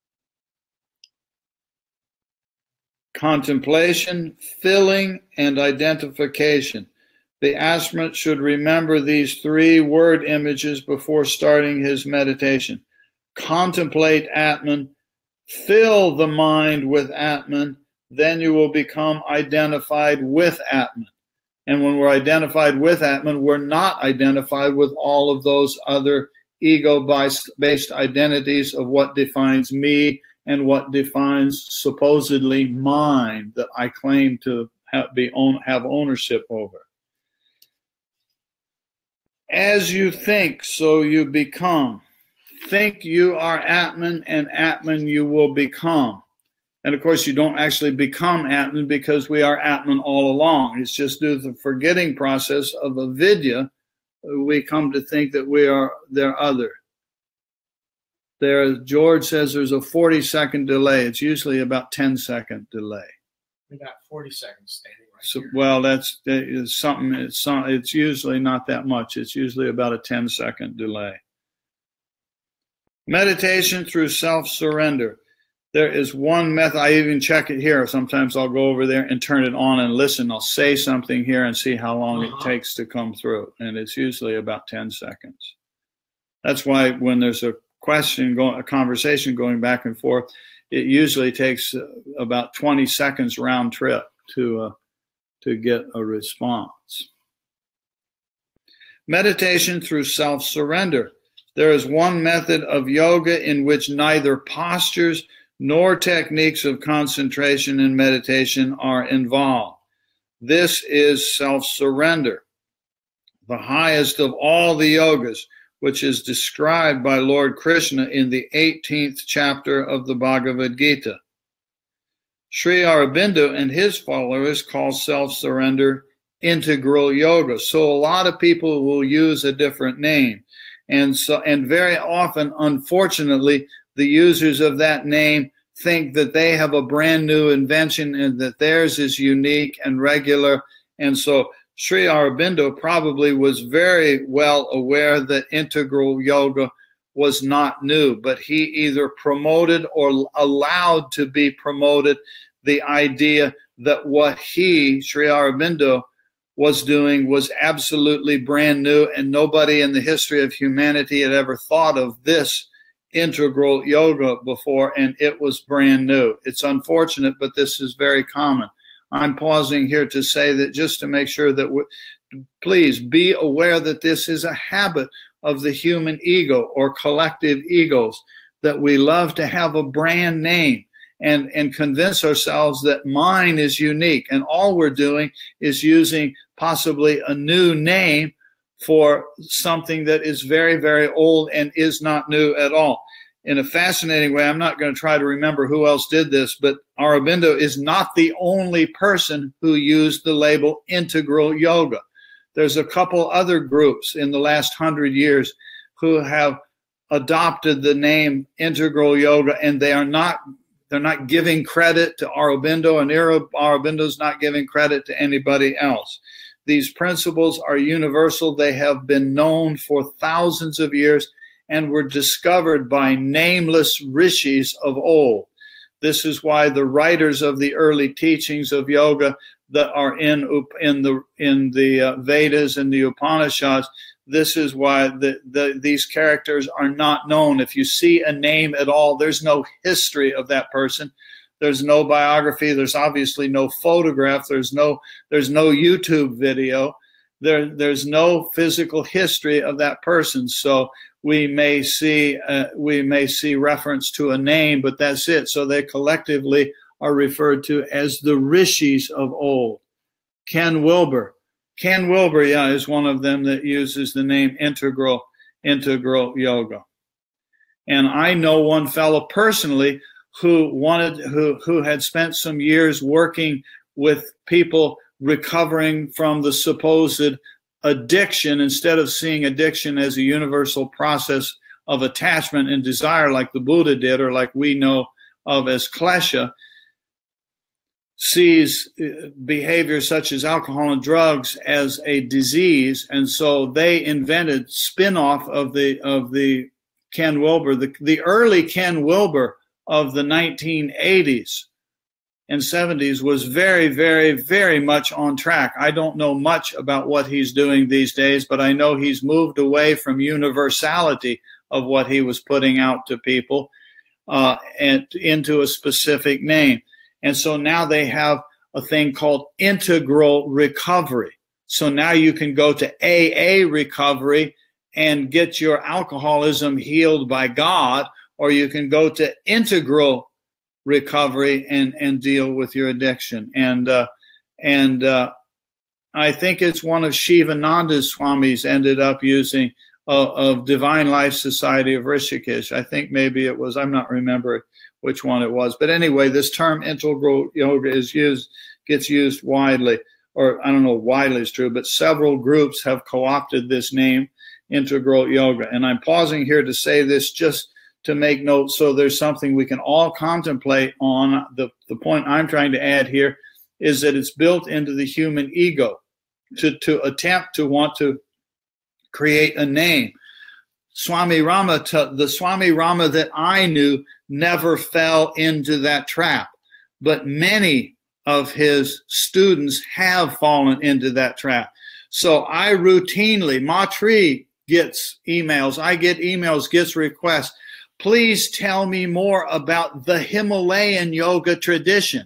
[SPEAKER 1] contemplation, filling, and identification. The aspirant should remember these three word images before starting his meditation. Contemplate Atman, fill the mind with Atman, then you will become identified with Atman. And when we're identified with Atman, we're not identified with all of those other ego-based identities of what defines me and what defines supposedly mine that I claim to have, be own, have ownership over. As you think, so you become. Think you are Atman, and Atman you will become. And of course, you don't actually become Atman, because we are Atman all along. It's just due to the forgetting process of avidya, we come to think that we are their other. There, George says there's a forty second delay. It's usually about ten second delay.
[SPEAKER 2] We got forty seconds standing right
[SPEAKER 1] So,
[SPEAKER 2] here.
[SPEAKER 1] well, that's it's something. It's some, It's usually not that much. It's usually about a ten second delay. Meditation through self-surrender. There is one method. I even check it here. Sometimes I'll go over there and turn it on and listen. I'll say something here and see how long uh-huh. it takes to come through. And it's usually about ten seconds. That's why when there's a question, going, a conversation going back and forth, it usually takes uh, about twenty seconds round trip to uh, to get a response. Meditation through self-surrender. There is one method of yoga in which neither postures nor techniques of concentration and meditation are involved. This is self-surrender, the highest of all the yogas, which is described by Lord Krishna in the eighteenth chapter of the Bhagavad Gita. Sri Aurobindo and his followers call self-surrender integral yoga. So a lot of people will use a different name. And so, and very often, unfortunately, the users of that name think that they have a brand new invention and that theirs is unique and regular. And so Sri Aurobindo probably was very well aware that integral yoga was not new, but he either promoted or allowed to be promoted the idea that what he, Sri Aurobindo, was doing was absolutely brand new, and nobody in the history of humanity had ever thought of this integral yoga before, and it was brand new. It's unfortunate, but this is very common. I'm pausing here to say that just to make sure that we, please be aware that this is a habit of the human ego or collective egos, that we love to have a brand name and, and convince ourselves that mine is unique. And all we're doing is using possibly a new name for something that is very, very old and is not new at all. In a fascinating way, I'm not going to try to remember who else did this, but Aurobindo is not the only person who used the label integral yoga. There's a couple other groups in the last hundred years who have adopted the name integral yoga, and they are not, they're not giving credit to Aurobindo, and Aurobindo's not giving credit to anybody else. These principles are universal. They have been known for thousands of years and were discovered by nameless rishis of old. This is why the writers of the early teachings of yoga that are in, in the, in the uh, Vedas and the Upanishads, this is why the, the, these characters are not known. If you see a name at all, there's no history of that person. There's no biography. There's obviously no photograph. There's no, there's no YouTube video. There, there's no physical history of that person. So we may see, uh, we may see reference to a name, but that's it. So they collectively are referred to as the rishis of old. Ken Wilber. Ken Wilber, yeah, is one of them that uses the name integral, integral yoga. And I know one fellow personally who wanted, who, who had spent some years working with people recovering from the supposed addiction, instead of seeing addiction as a universal process of attachment and desire like the Buddha did, or like we know of as klesha, sees behaviors such as alcohol and drugs as a disease. And so they invented spin-off of the, of the Ken Wilber, the, the early Ken Wilber of the nineteen eighties and seventies was very, very, very much on track. I don't know much about what he's doing these days, but I know he's moved away from universality of what he was putting out to people uh, and into a specific name. And so now they have a thing called integral recovery. So now you can go to A A recovery and get your alcoholism healed by God, or you can go to integral recovery and, and deal with your addiction. And, uh, and uh, I think it's one of Shivananda's Swamis ended up using uh, of Divine Life Society of Rishikesh. I think maybe it was, I'm not remembering which one it was. But anyway, this term integral yoga is used, gets used widely, or I don't know, widely is true, but several groups have co-opted this name, integral yoga. And I'm pausing here to say this just to make note, so there's something we can all contemplate on. The, the point I'm trying to add here is that it's built into the human ego to, to attempt to want to create a name. Swami Rama, the Swami Rama that I knew never fell into that trap, but many of his students have fallen into that trap. So I routinely, Matri gets emails, I get emails, gets requests. Please tell me more about the Himalayan yoga tradition.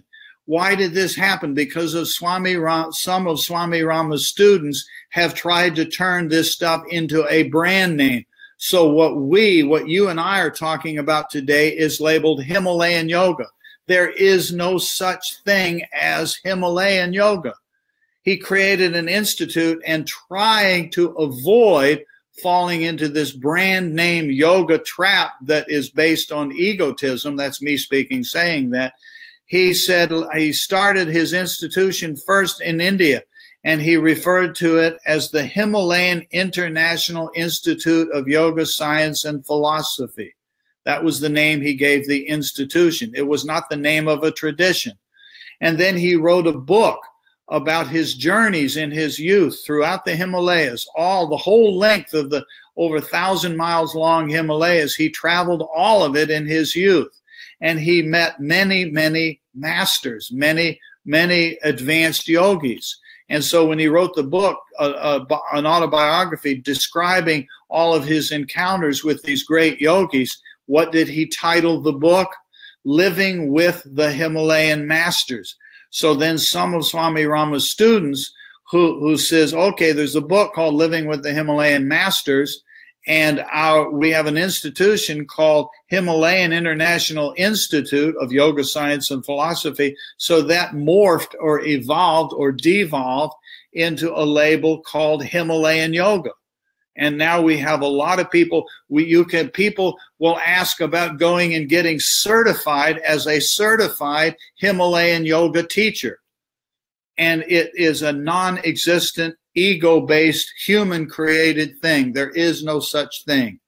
[SPEAKER 1] Why did this happen? Because of Swami Ram, some of Swami Rama's students have tried to turn this stuff into a brand name. So what we, what you and I are talking about today is labeled Himalayan yoga. There is no such thing as Himalayan yoga. He created an institute and trying to avoid falling into this brand name yoga trap that is based on egotism. That's me speaking, saying that. He said he started his institution first in India, and he referred to it as the Himalayan International Institute of Yoga, Science, and Philosophy. That was the name he gave the institution. It was not the name of a tradition. And then he wrote a book about his journeys in his youth throughout the Himalayas, all the whole length of the over a thousand miles long Himalayas. He traveled all of it in his youth. And he met many, many masters, many, many advanced yogis. And so when he wrote the book, uh, uh, an autobiography describing all of his encounters with these great yogis, what did he title the book? Living with the Himalayan Masters. So then some of Swami Rama's students who, who says, okay, there's a book called Living with the Himalayan Masters, and our, we have an institution called Himalayan International Institute of Yoga, Science, and Philosophy. So that morphed or evolved or devolved into a label called Himalayan Yoga. And now we have a lot of people, we, you can, people will ask about going and getting certified as a certified Himalayan yoga teacher. And it is a non-existent, ego-based, human-created thing. There is no such thing.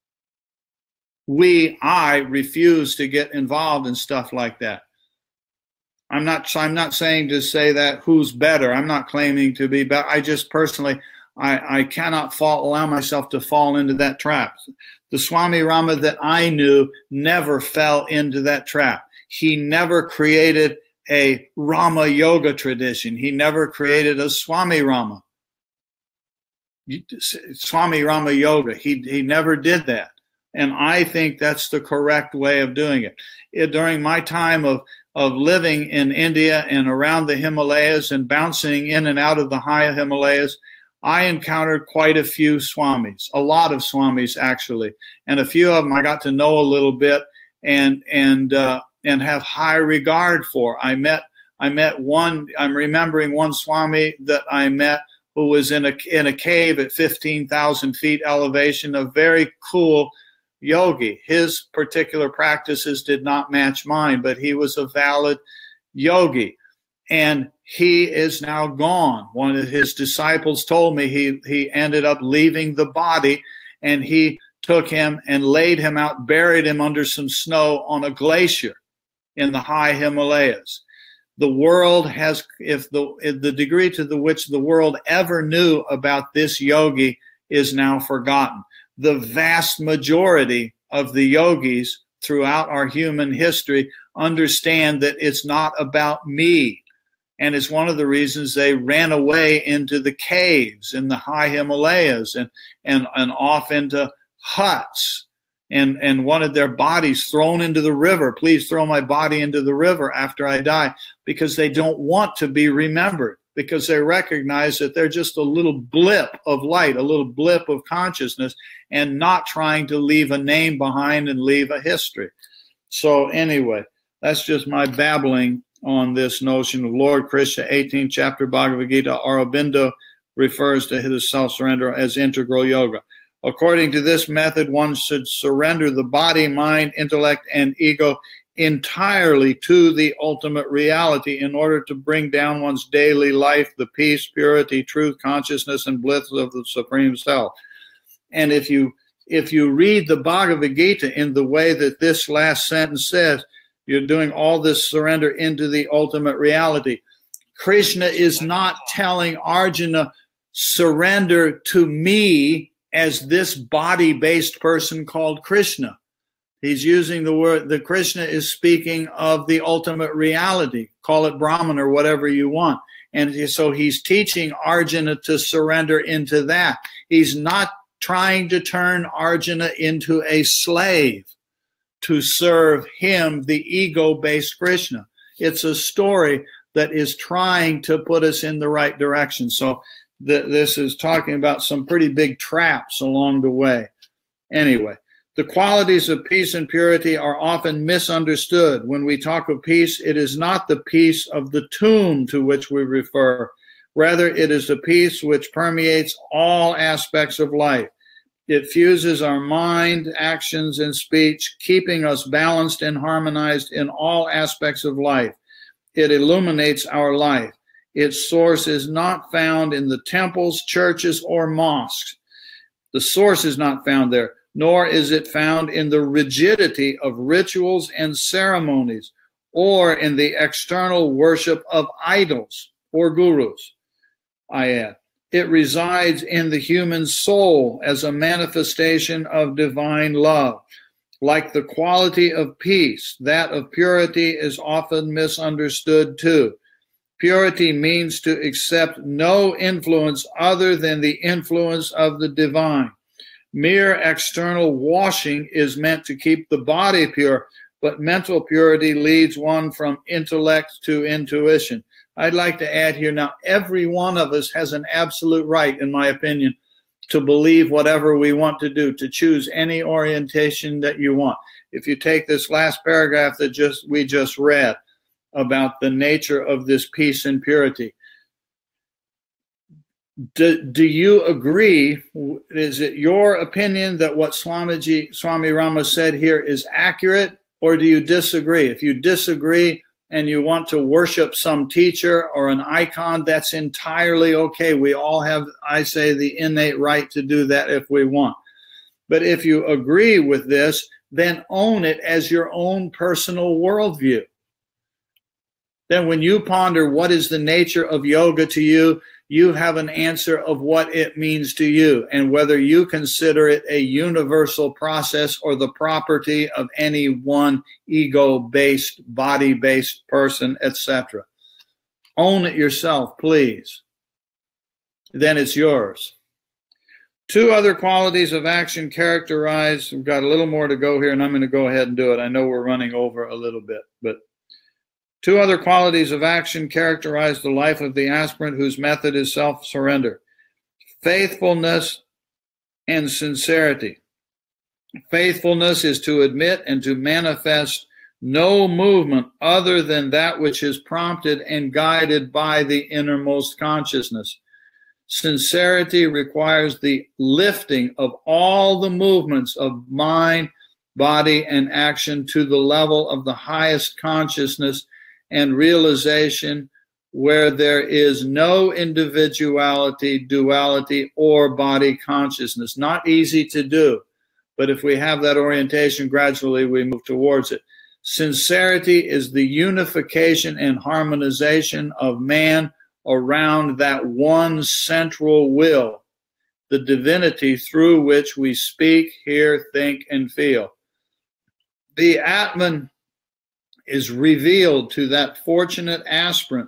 [SPEAKER 1] We, I, refuse to get involved in stuff like that. I'm not, I'm not saying to say that who's better. I'm not claiming to be better. I just personally, I, I cannot fall, allow myself to fall into that trap. The Swami Rama that I knew never fell into that trap. He never created a Rama yoga tradition. He never created a Swami Rama. Swami Rama yoga. He, he never did that. And I think that's the correct way of doing it. it. During my time of, of living in India and around the Himalayas and bouncing in and out of the high Himalayas, I encountered quite a few Swamis, a lot of Swamis actually. And a few of them I got to know a little bit and, and, uh, and have high regard for. I met, I met one, I'm remembering one Swami that I met who was in a, in a cave at fifteen thousand feet elevation, a very cool yogi. His particular practices did not match mine, but he was a valid yogi. And he is now gone. One of his disciples told me he, he ended up leaving the body, and he took him and laid him out, buried him under some snow on a glacier in the high Himalayas. The world has, if the, if the degree to the which the world ever knew about this yogi is now forgotten. The vast majority of the yogis throughout our human history understand that it's not about me. And it's one of the reasons they ran away into the caves in the high Himalayas and, and, and off into huts and, and wanted their bodies thrown into the river. Please throw my body into the river after I die, because they don't want to be remembered, because they recognize that they're just a little blip of light, a little blip of consciousness, and not trying to leave a name behind and leave a history. So anyway, that's just my babbling on this notion of Lord Krishna, eighteenth chapter Bhagavad Gita. Aurobindo refers to his self-surrender as integral yoga. According to this method, one should surrender the body, mind, intellect, and ego entirely to the ultimate reality in order to bring down one's daily life the peace, purity, truth, consciousness, and bliss of the Supreme Self. And if you if you read the Bhagavad Gita in the way that this last sentence says, you're doing all this surrender into the ultimate reality. Krishna is not telling Arjuna, surrender to me as this body-based person called Krishna. He's using the word, the Krishna is speaking of the ultimate reality. Call it Brahman or whatever you want. And so he's teaching Arjuna to surrender into that. He's not trying to turn Arjuna into a slave to serve him, the ego-based Krishna. It's a story that is trying to put us in the right direction. So th this is talking about some pretty big traps along the way. Anyway, the qualities of peace and purity are often misunderstood. When we talk of peace, it is not the peace of the tomb to which we refer. Rather, it is the peace which permeates all aspects of life. It fuses our mind, actions, and speech, keeping us balanced and harmonized in all aspects of life. It illuminates our life. Its source is not found in the temples, churches, or mosques. The source is not found there, nor is it found in the rigidity of rituals and ceremonies, or in the external worship of idols or gurus, I add. It resides in the human soul as a manifestation of divine love. Like the quality of peace, that of purity is often misunderstood too. Purity means to accept no influence other than the influence of the divine. Mere external washing is meant to keep the body pure, but mental purity leads one from intellect to intuition. I'd like to add here now, every one of us has an absolute right, in my opinion, to believe whatever we want to do, to choose any orientation that you want. If you take this last paragraph that just we just read about the nature of this peace and purity, do, do you agree? Is it your opinion that what Swamiji, Swami Rama said here is accurate, or do you disagree? If you disagree, and you want to worship some teacher or an icon, that's entirely okay. We all have, I say, the innate right to do that if we want. But if you agree with this, then own it as your own personal worldview. Then when you ponder what is the nature of yoga to you, you have an answer of what it means to you and whether you consider it a universal process or the property of any one ego-based, body-based person, et cetera. Own it yourself, please. Then it's yours. Two other qualities of action characterize, we've got a little more to go here, and I'm going to go ahead and do it. I know we're running over a little bit, but two other qualities of action characterize the life of the aspirant whose method is self-surrender: faithfulness and sincerity. Faithfulness is to admit and to manifest no movement other than that which is prompted and guided by the innermost consciousness. Sincerity requires the lifting of all the movements of mind, body, and action to the level of the highest consciousness and realization, where there is no individuality, duality, or body consciousness. Not easy to do, but if we have that orientation, gradually we move towards it. Sincerity is the unification and harmonization of man around that one central will, the divinity through which we speak, hear, think, and feel. The Atman is revealed to that fortunate aspirant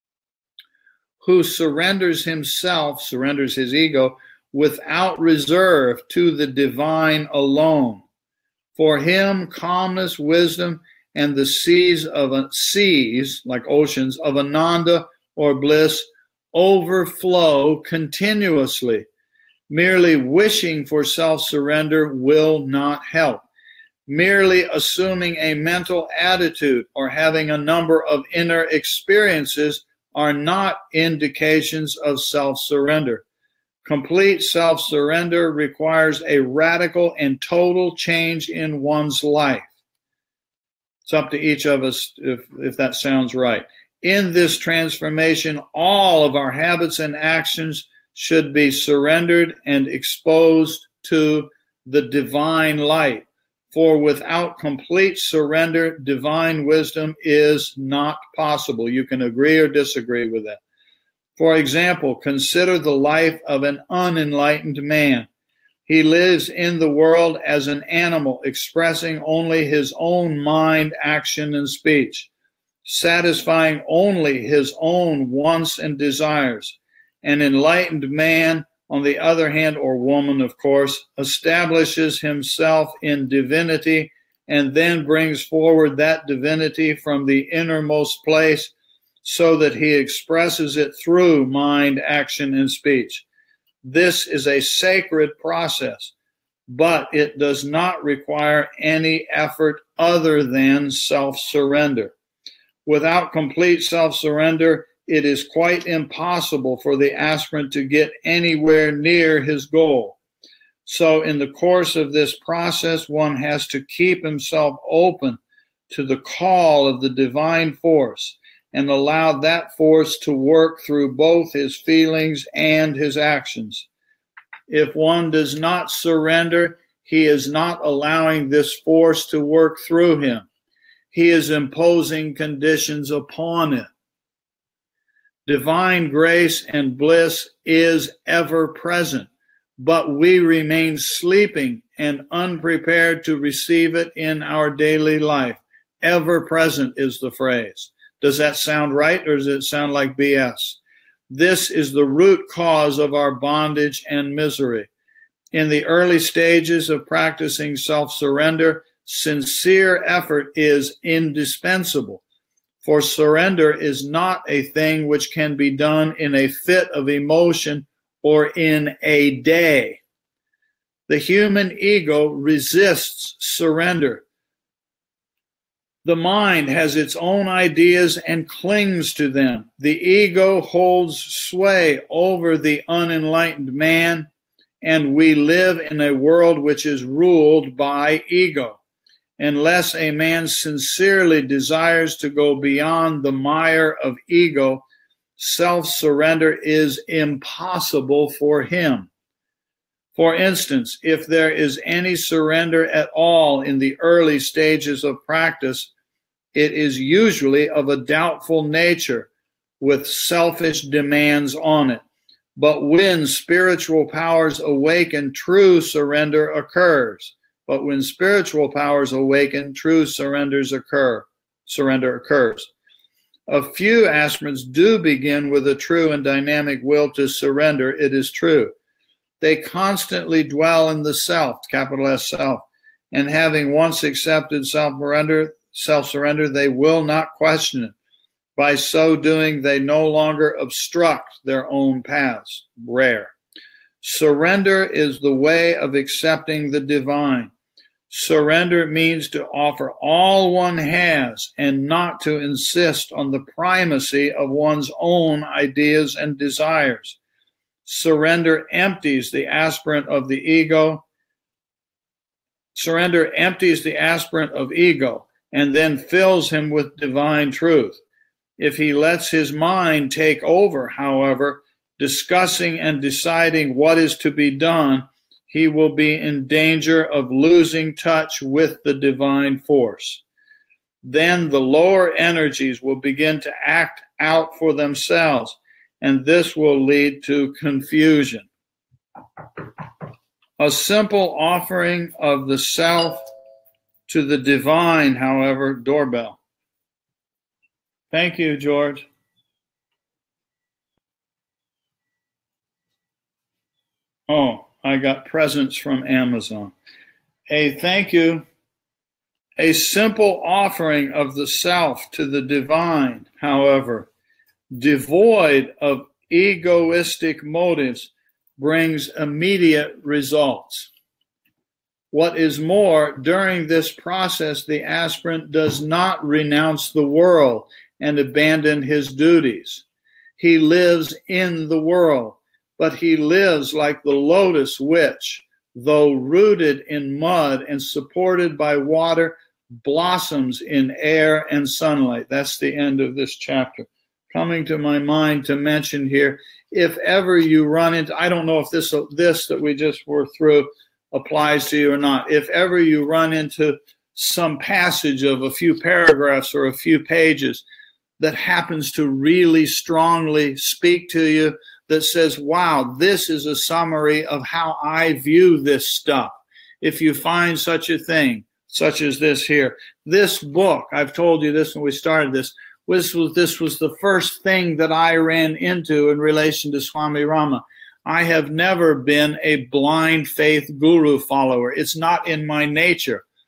[SPEAKER 1] who surrenders himself, surrenders his ego, without reserve to the divine alone. For him, calmness, wisdom, and the seas of a, seas, like oceans, of Ananda or bliss overflow continuously. Merely wishing for self-surrender will not help. Merely assuming a mental attitude or having a number of inner experiences are not indications of self-surrender. Complete self-surrender requires a radical and total change in one's life. It's up to each of us if, if that sounds right. In this transformation, all of our habits and actions should be surrendered and exposed to the divine light. For without complete surrender, divine wisdom is not possible. You can agree or disagree with that. For example, consider the life of an unenlightened man. He lives in the world as an animal, expressing only his own mind, action, and speech, satisfying only his own wants and desires. An enlightened man, on the other hand, or woman, of course, establishes himself in divinity and then brings forward that divinity from the innermost place so that he expresses it through mind, action, and speech. This is a sacred process, but it does not require any effort other than self-surrender. Without complete self-surrender, it is quite impossible for the aspirant to get anywhere near his goal. So in the course of this process, one has to keep himself open to the call of the divine force and allow that force to work through both his feelings and his actions. If one does not surrender, he is not allowing this force to work through him. He is imposing conditions upon it. Divine grace and bliss is ever present, but we remain sleeping and unprepared to receive it in our daily life. Ever present is the phrase. Does that sound right, or does it sound like B S? This is the root cause of our bondage and misery. In the early stages of practicing self-surrender, sincere effort is indispensable, for surrender is not a thing which can be done in a fit of emotion or in a day. The human ego resists surrender. The mind has its own ideas and clings to them. The ego holds sway over the unenlightened man, and we live in a world which is ruled by ego. Unless a man sincerely desires to go beyond the mire of ego, self-surrender is impossible for him. For instance, if there is any surrender at all in the early stages of practice, it is usually of a doubtful nature with selfish demands on it. But when spiritual powers awaken, true surrender occurs. But when spiritual powers awaken, true surrenders occur. Surrender occurs. A few aspirants do begin with a true and dynamic will to surrender, it is true. They constantly dwell in the self, capital S self, and having once accepted self-surrender, self-surrender, they will not question it. By so doing, they no longer obstruct their own paths. Rare. Surrender is the way of accepting the divine. Surrender means to offer all one has and not to insist on the primacy of one's own ideas and desires. Surrender empties the aspirant of the ego. Surrender empties the aspirant of ego and then fills him with divine truth. If he lets his mind take over, however, discussing and deciding what is to be done, he will be in danger of losing touch with the divine force. Then the lower energies will begin to act out for themselves, and this will lead to confusion. A simple offering of the self to the divine, however, doorbell. Thank you, George. Oh, I got presents from Amazon. A thank you. A simple offering of the self to the divine, however, devoid of egoistic motives, brings immediate results. What is more, during this process, the aspirant does not renounce the world and abandon his duties. He lives in the world, but he lives like the lotus which, though rooted in mud and supported by water, blossoms in air and sunlight. That's the end of this chapter. Coming to my mind to mention here, if ever you run into, I don't know if this, this that we just were through applies to you or not. If ever you run into some passage of a few paragraphs or a few pages that happens to really strongly speak to you, that says, wow, this is a summary of how I view this stuff. If you find such a thing, such as this here, this book, I've told you this when we started this, this was, this was the first thing that I ran into in relation to Swami Rama. I have never been a blind faith guru follower. It's not in my nature.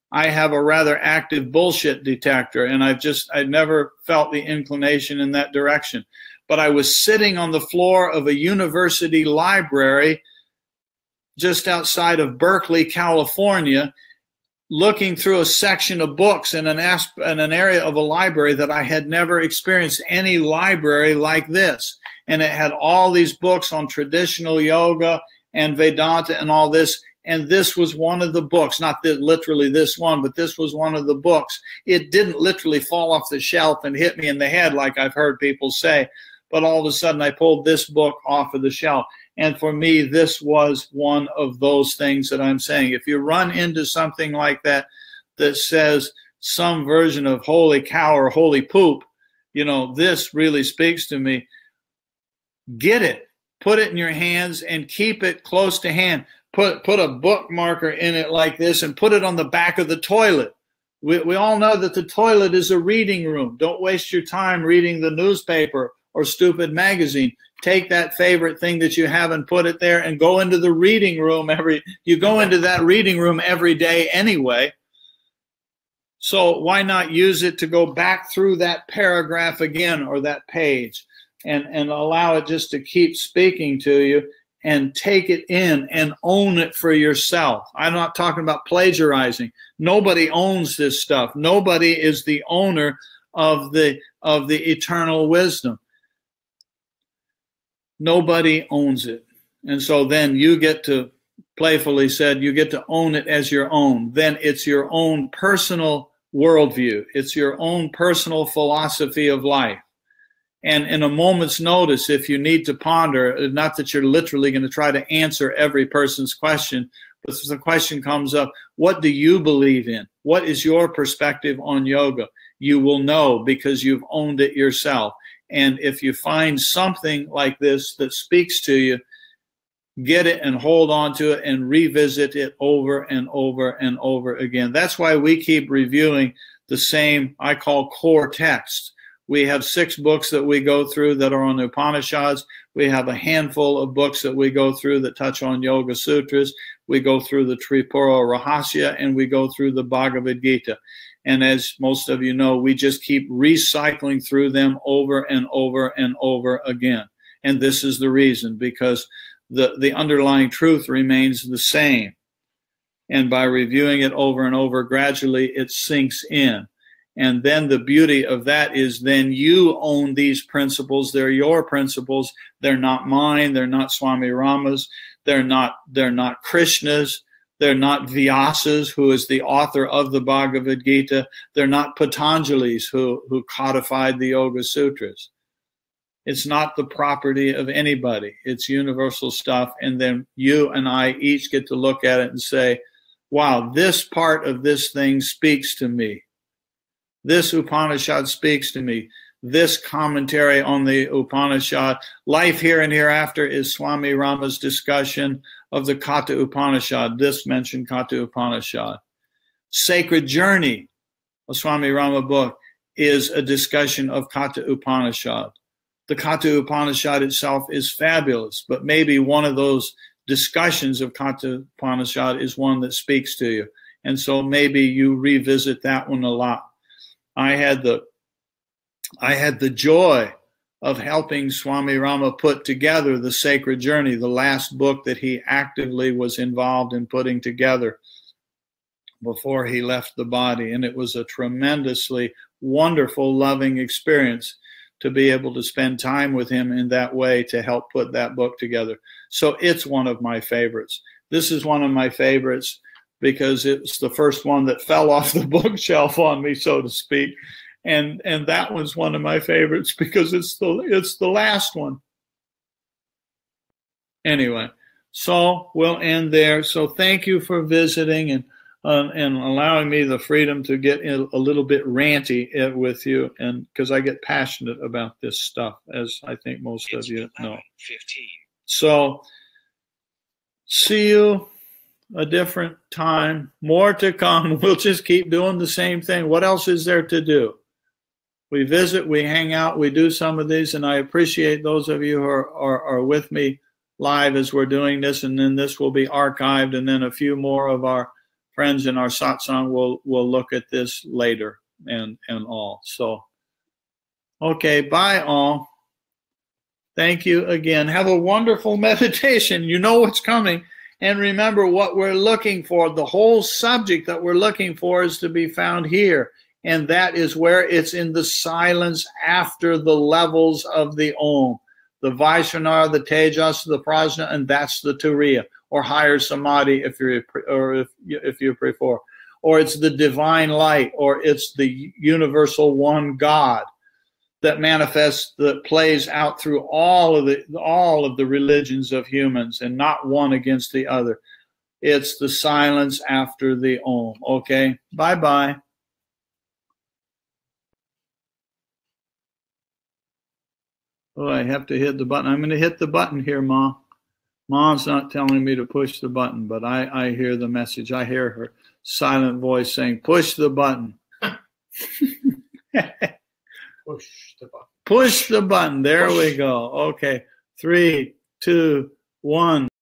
[SPEAKER 1] I have a rather active bullshit detector, and I've just, I've never felt the inclination in that direction. But I was sitting on the floor of a university library just outside of Berkeley, California, looking through a section of books in an, asp in an area of a library that I had never experienced any library like this. And it had all these books on traditional yoga and Vedanta and all this. And this was one of the books, not that literally this one, but this was one of the books. It didn't literally fall off the shelf and hit me in the head like I've heard people say. But all of a sudden I pulled this book off of the shelf. And for me, this was one of those things that I'm saying. If you run into something like that, that says some version of holy cow or holy poop, you know, this really speaks to me. Get it, put it in your hands and keep it close to hand. Put, put a bookmarker in it like this and put it on the back of the toilet. We, we all know that the toilet is a reading room. Don't waste your time reading the newspaper or stupid magazine. Take that favorite thing that you have and put it there and go into the reading room every, you go into that reading room every day anyway. So why not use it to go back through that paragraph again or that page and, and allow it just to keep speaking to you and take it in and own it for yourself. I'm not talking about plagiarizing. Nobody owns this stuff. Nobody is the owner of the, of the eternal wisdom. Nobody owns it. And so then you get to, playfully said, you get to own it as your own. Then it's your own personal worldview. It's your own personal philosophy of life. And in a moment's notice, if you need to ponder, not that you're literally going to try to answer every person's question, but if the question comes up, what do you believe in? What is your perspective on yoga? You will know because you've owned it yourself. And if you find something like this that speaks to you, get it and hold on to it and revisit it over and over and over again. That's why we keep reviewing the same, I call, core text. We have six books that we go through that are on the Upanishads. We have a handful of books that we go through that touch on Yoga Sutras. We go through the Tripura Rahasya, and we go through the Bhagavad Gita. And as most of you know, we just keep recycling through them over and over and over again. And this is the reason, because the, the underlying truth remains the same. And by reviewing it over and over, gradually it sinks in. And then the beauty of that is then you own these principles. They're your principles. They're not mine. They're not Swami Rama's. They're not, they're not Krishna's. They're not Vyasa's, who is the author of the Bhagavad Gita. They're not Patanjali's, who, who codified the Yoga Sutras. It's not the property of anybody. It's universal stuff. And then you and I each get to look at it and say, wow, this part of this thing speaks to me. This Upanishad speaks to me. This commentary on the Upanishad, Life Here and Hereafter, is Swami Rama's discussion of the Katha Upanishad. This mentioned Katha Upanishad. Sacred Journey, a Swami Rama book, is a discussion of Katha Upanishad. The Katha Upanishad itself is fabulous, but maybe one of those discussions of Katha Upanishad is one that speaks to you. And so maybe you revisit that one a lot. I had the I had the joy of helping Swami Rama put together the Sacred Journey, the last book that he actively was involved in putting together before he left the body. And it was a tremendously wonderful, loving experience to be able to spend time with him in that way to help put that book together. So it's one of my favorites. This is one of my favorites because it's the first one that fell off the bookshelf on me, so to speak. And and that one's one of my favorites because it's the it's the last one. Anyway, so we'll end there. So thank you for visiting and uh, and allowing me the freedom to get in a little bit ranty with you, and because I get passionate about this stuff, as I think most it's of you know. fifteen. So see you a different time. More to come. We'll just keep doing the same thing. What else is there to do? We visit, we hang out, we do some of these, and I appreciate those of you who are, are, are with me live as we're doing this, and then this will be archived, and then a few more of our friends in our satsang will will look at this later and and all. So, okay, bye all. Thank you again. Have a wonderful meditation. You know what's coming. And remember what we're looking for. The whole subject that we're looking for is to be found here. And that is where it's in the silence after the levels of the Om. The Vaishnava, the Tejas, the Prajna, and that's the Turiya, or higher Samadhi if you're or if if you prefer. Or it's the divine light, or it's the universal one God that manifests, that plays out through all of the all of the religions of humans, and not one against the other. It's the silence after the Om. Okay, bye bye. Oh, I have to hit the button. I'm going to hit the button here, Ma. Mom's not telling me to push the button, but I I hear the message. I hear her silent voice saying, "Push the button."
[SPEAKER 2] Push the button.
[SPEAKER 1] Push the button. There
[SPEAKER 2] Push.
[SPEAKER 1] we go. Okay. Three, two, one.